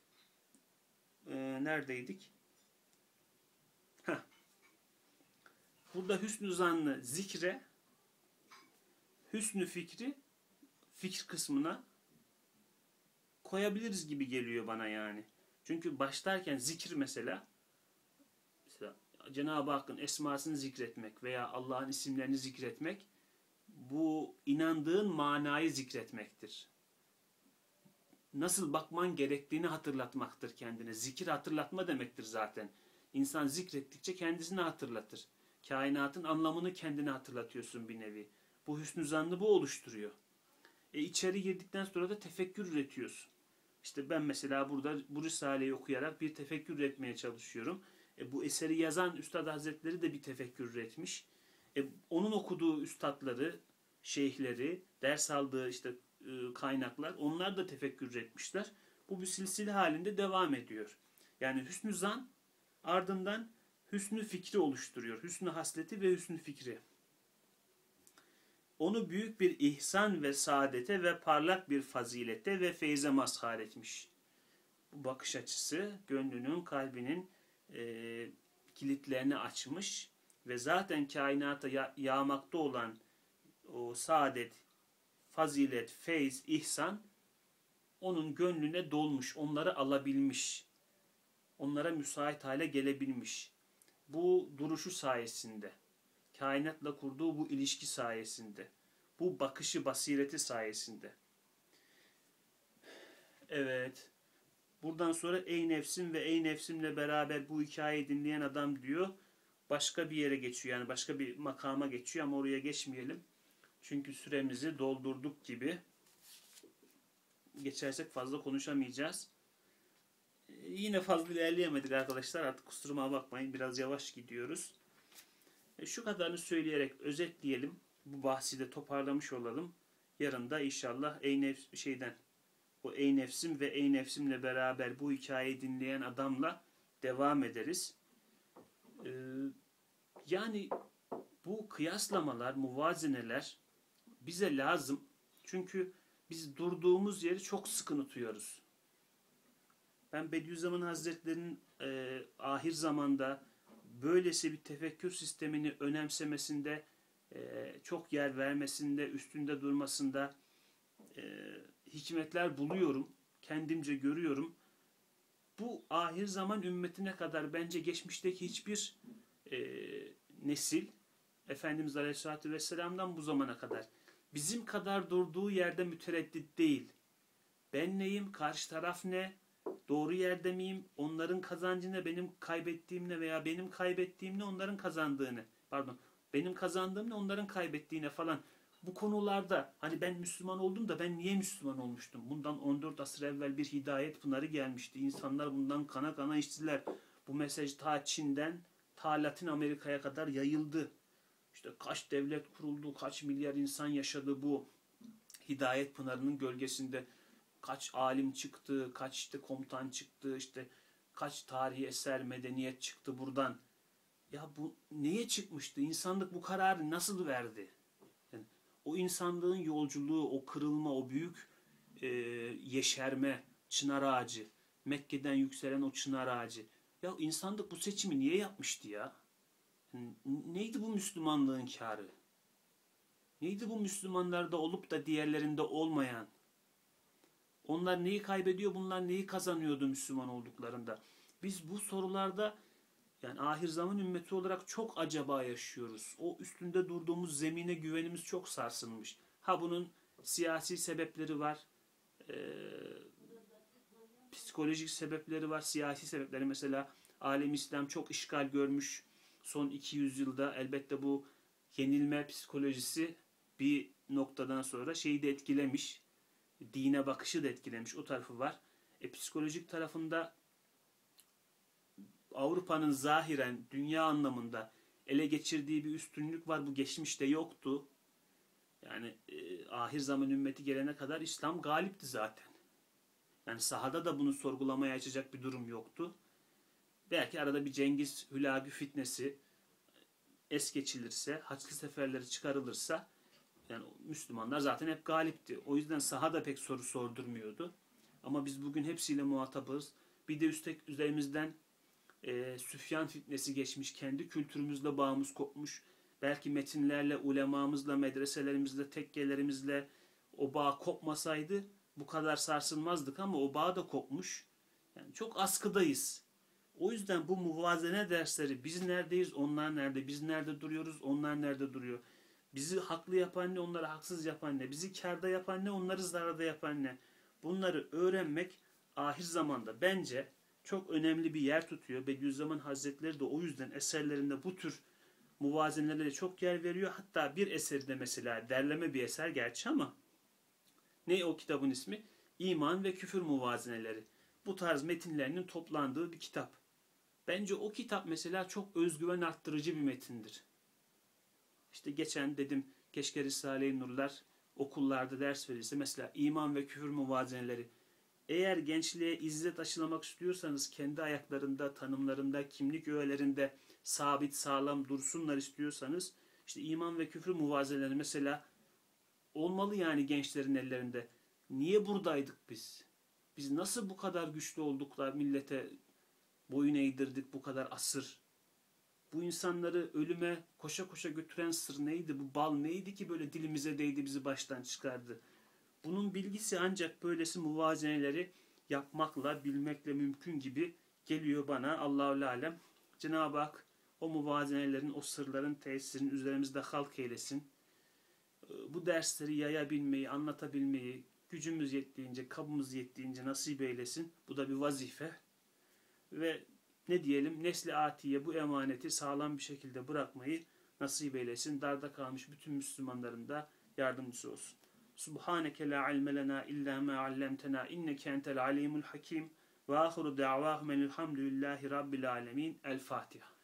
E, neredeydik? Heh. Burada hüsnü zannı zikre, hüsnü fikri fikir kısmına koyabiliriz gibi geliyor bana yani. Çünkü başlarken zikir mesela, mesela Cenab-ı Hakk'ın esmasını zikretmek veya Allah'ın isimlerini zikretmek, bu inandığın manayı zikretmektir. Nasıl bakman gerektiğini hatırlatmaktır kendine. Zikir hatırlatma demektir zaten. İnsan zikrettikçe kendisini hatırlatır. Kainatın anlamını kendine hatırlatıyorsun bir nevi. Bu hüsnü zannı bu oluşturuyor. E içeri girdikten sonra da tefekkür üretiyorsun. İşte ben mesela burada bu Risale'yi okuyarak bir tefekkür üretmeye çalışıyorum. E bu eseri yazan Üstad Hazretleri de bir tefekkür üretmiş. E onun okuduğu üstadları, şeyhleri, ders aldığı işte e, kaynaklar, onlar da tefekkür üretmişler. Bu bir silsile halinde devam ediyor. Yani hüsnü zan ardından hüsnü fikri oluşturuyor. Hüsnü hasleti ve hüsnü fikri. Onu büyük bir ihsan ve saadete ve parlak bir fazilete ve feyze mazhar etmiş. Bu bakış açısı gönlünün, kalbinin e, kilitlerini açmış ve zaten kainata ya- yağmakta olan o saadet, fazilet, feyz, ihsan onun gönlüne dolmuş, onları alabilmiş, onlara müsait hale gelebilmiş. Bu duruşu sayesinde, kainatla kurduğu bu ilişki sayesinde, bu bakışı, basireti sayesinde. Evet, Buradan sonra ey nefsim ve ey nefsimle beraber bu hikayeyi dinleyen adam diyor. Başka bir yere geçiyor. Yani başka bir makama geçiyor ama oraya geçmeyelim. Çünkü süremizi doldurduk gibi. Geçersek fazla konuşamayacağız. Ee, yine fazla ilerleyemedik arkadaşlar. Artık kusuruma bakmayın. Biraz yavaş gidiyoruz. E, şu kadarını söyleyerek özetleyelim. Bu bahsi de toparlamış olalım. Yarın da inşallah ey nefs şeyden o ey nefsim ve ey nefsimle beraber bu hikayeyi dinleyen adamla devam ederiz. Ee, yani bu kıyaslamalar, muvazeneler bize lazım. Çünkü biz durduğumuz yeri çok sıkı tutuyoruz. Ben Bediüzzaman Hazretleri'nin e, ahir zamanda böylesi bir tefekkür sistemini önemsemesinde, e, çok yer vermesinde, üstünde durmasında e, hikmetler buluyorum. Kendimce görüyorum. Bu ahir zaman ümmetine kadar bence geçmişteki hiçbir e, nesil, Efendimiz Aleyhisselatü Vesselam'dan bu zamana kadar bizim kadar durduğu yerde mütereddit değil. Ben neyim, karşı taraf ne, doğru yerde miyim, onların kazancı ne, benim kaybettiğim ne veya benim kaybettiğim ne, onların kazandığını, pardon, benim kazandığım ne, onların kaybettiğine falan. Bu konularda hani ben Müslüman oldum da ben niye Müslüman olmuştum? Bundan on dört asır evvel bir hidayet pınarı gelmişti. İnsanlar bundan kana kana içtiler. Bu mesaj ta Çin'den ta Latin Amerika'ya kadar yayıldı. İşte kaç devlet kuruldu, kaç milyar insan yaşadı bu hidayet pınarının gölgesinde. Kaç alim çıktı, kaç işte komutan çıktı, işte kaç tarihi eser, medeniyet çıktı buradan. Ya bu neye çıkmıştı? İnsanlık bu kararı nasıl verdi? Yani o insanlığın yolculuğu, o kırılma, o büyük e, yeşerme, çınar ağacı, Mekke'den yükselen o çınar ağacı. Ya insanlık bu seçimi niye yapmıştı ya? Yani neydi bu Müslümanlığın kârı? Neydi bu Müslümanlarda olup da diğerlerinde olmayan? Onlar neyi kaybediyor, bunlar neyi kazanıyordu Müslüman olduklarında? Biz bu sorularda yani ahir zaman ümmeti olarak çok acaba yaşıyoruz. O üstünde durduğumuz zemine güvenimiz çok sarsılmış. Ha bunun siyasi sebepleri var, e, psikolojik sebepleri var, siyasi sebepleri. Mesela alem İslam çok işgal görmüş son iki yüz yılda. Elbette bu yenilme psikolojisi bir noktadan sonra şeyi de etkilemiş. Dine bakışı da etkilemiş. O tarafı var. E, psikolojik tarafında Avrupa'nın zahiren dünya anlamında ele geçirdiği bir üstünlük var. Bu geçmişte yoktu. Yani e, ahir zaman ümmeti gelene kadar İslam galipti zaten. Yani sahada da bunu sorgulamaya açacak bir durum yoktu. Belki arada bir Cengiz Hülagü fitnesi es geçilirse, Haçlı seferleri çıkarılırsa yani Müslümanlar zaten hep galipti. O yüzden sahada pek soru sordurmuyordu. Ama biz bugün hepsiyle muhatabız. Bir de üstek üzerimizden e, Süfyan fitnesi geçmiş. Kendi kültürümüzle bağımız kopmuş. Belki metinlerle, ulemamızla, medreselerimizle, tekkelerimizle o bağ kopmasaydı bu kadar sarsılmazdık ama o bağ da kopmuş. Yani çok askıdayız. O yüzden bu muvazene dersleri biz neredeyiz, onlar nerede, biz nerede duruyoruz, onlar nerede duruyor. Bizi haklı yapan ne, onları haksız yapan ne, bizi kârda yapan ne, onları zararda yapan ne. Bunları öğrenmek ahir zamanda bence çok önemli bir yer tutuyor. Bediüzzaman Hazretleri de o yüzden eserlerinde bu tür muvazenelere çok yer veriyor. Hatta bir eseri de mesela derleme bir eser gerçi ama ne o kitabın ismi? İman ve Küfür Muvazeneleri. Bu tarz metinlerinin toplandığı bir kitap. Bence o kitap mesela çok özgüven arttırıcı bir metindir. İşte geçen dedim keşke Risale-i Nurlar okullarda ders verilse. Mesela iman ve küfür muvazeneleri. Eğer gençliğe izzet aşılamak istiyorsanız kendi ayaklarında, tanımlarında, kimlik öğelerinde sabit, sağlam dursunlar istiyorsanız işte iman ve küfür muvazeneleri mesela olmalı yani gençlerin ellerinde. Niye buradaydık biz? Biz nasıl bu kadar güçlü olduk da millete boyun eğdirdik bu kadar asır? Bu insanları ölüme koşa koşa götüren sır neydi? Bu bal neydi ki böyle dilimize değdi bizi baştan çıkardı? Bunun bilgisi ancak böylesi muvazeneleri yapmakla, bilmekle mümkün gibi geliyor bana. Allahu alem. Cenab-ı Hak o muvazenelerin, o sırların tesirini üzerimizde halk eylesin. Bu dersleri yayabilmeyi, anlatabilmeyi, gücümüz yettiğince, kabımız yettiğince nasip eylesin. Bu da bir vazife. Ve ne diyelim, nesli atiye bu emaneti sağlam bir şekilde bırakmayı nasip eylesin. Darda kalmış bütün Müslümanların da yardımcısı olsun. Subhaneke la ilme lena illa ma allamtena inneke entel alimul hakim ve ahiru da'vahum elhamdülillahi rabbil alemin. El Fatiha.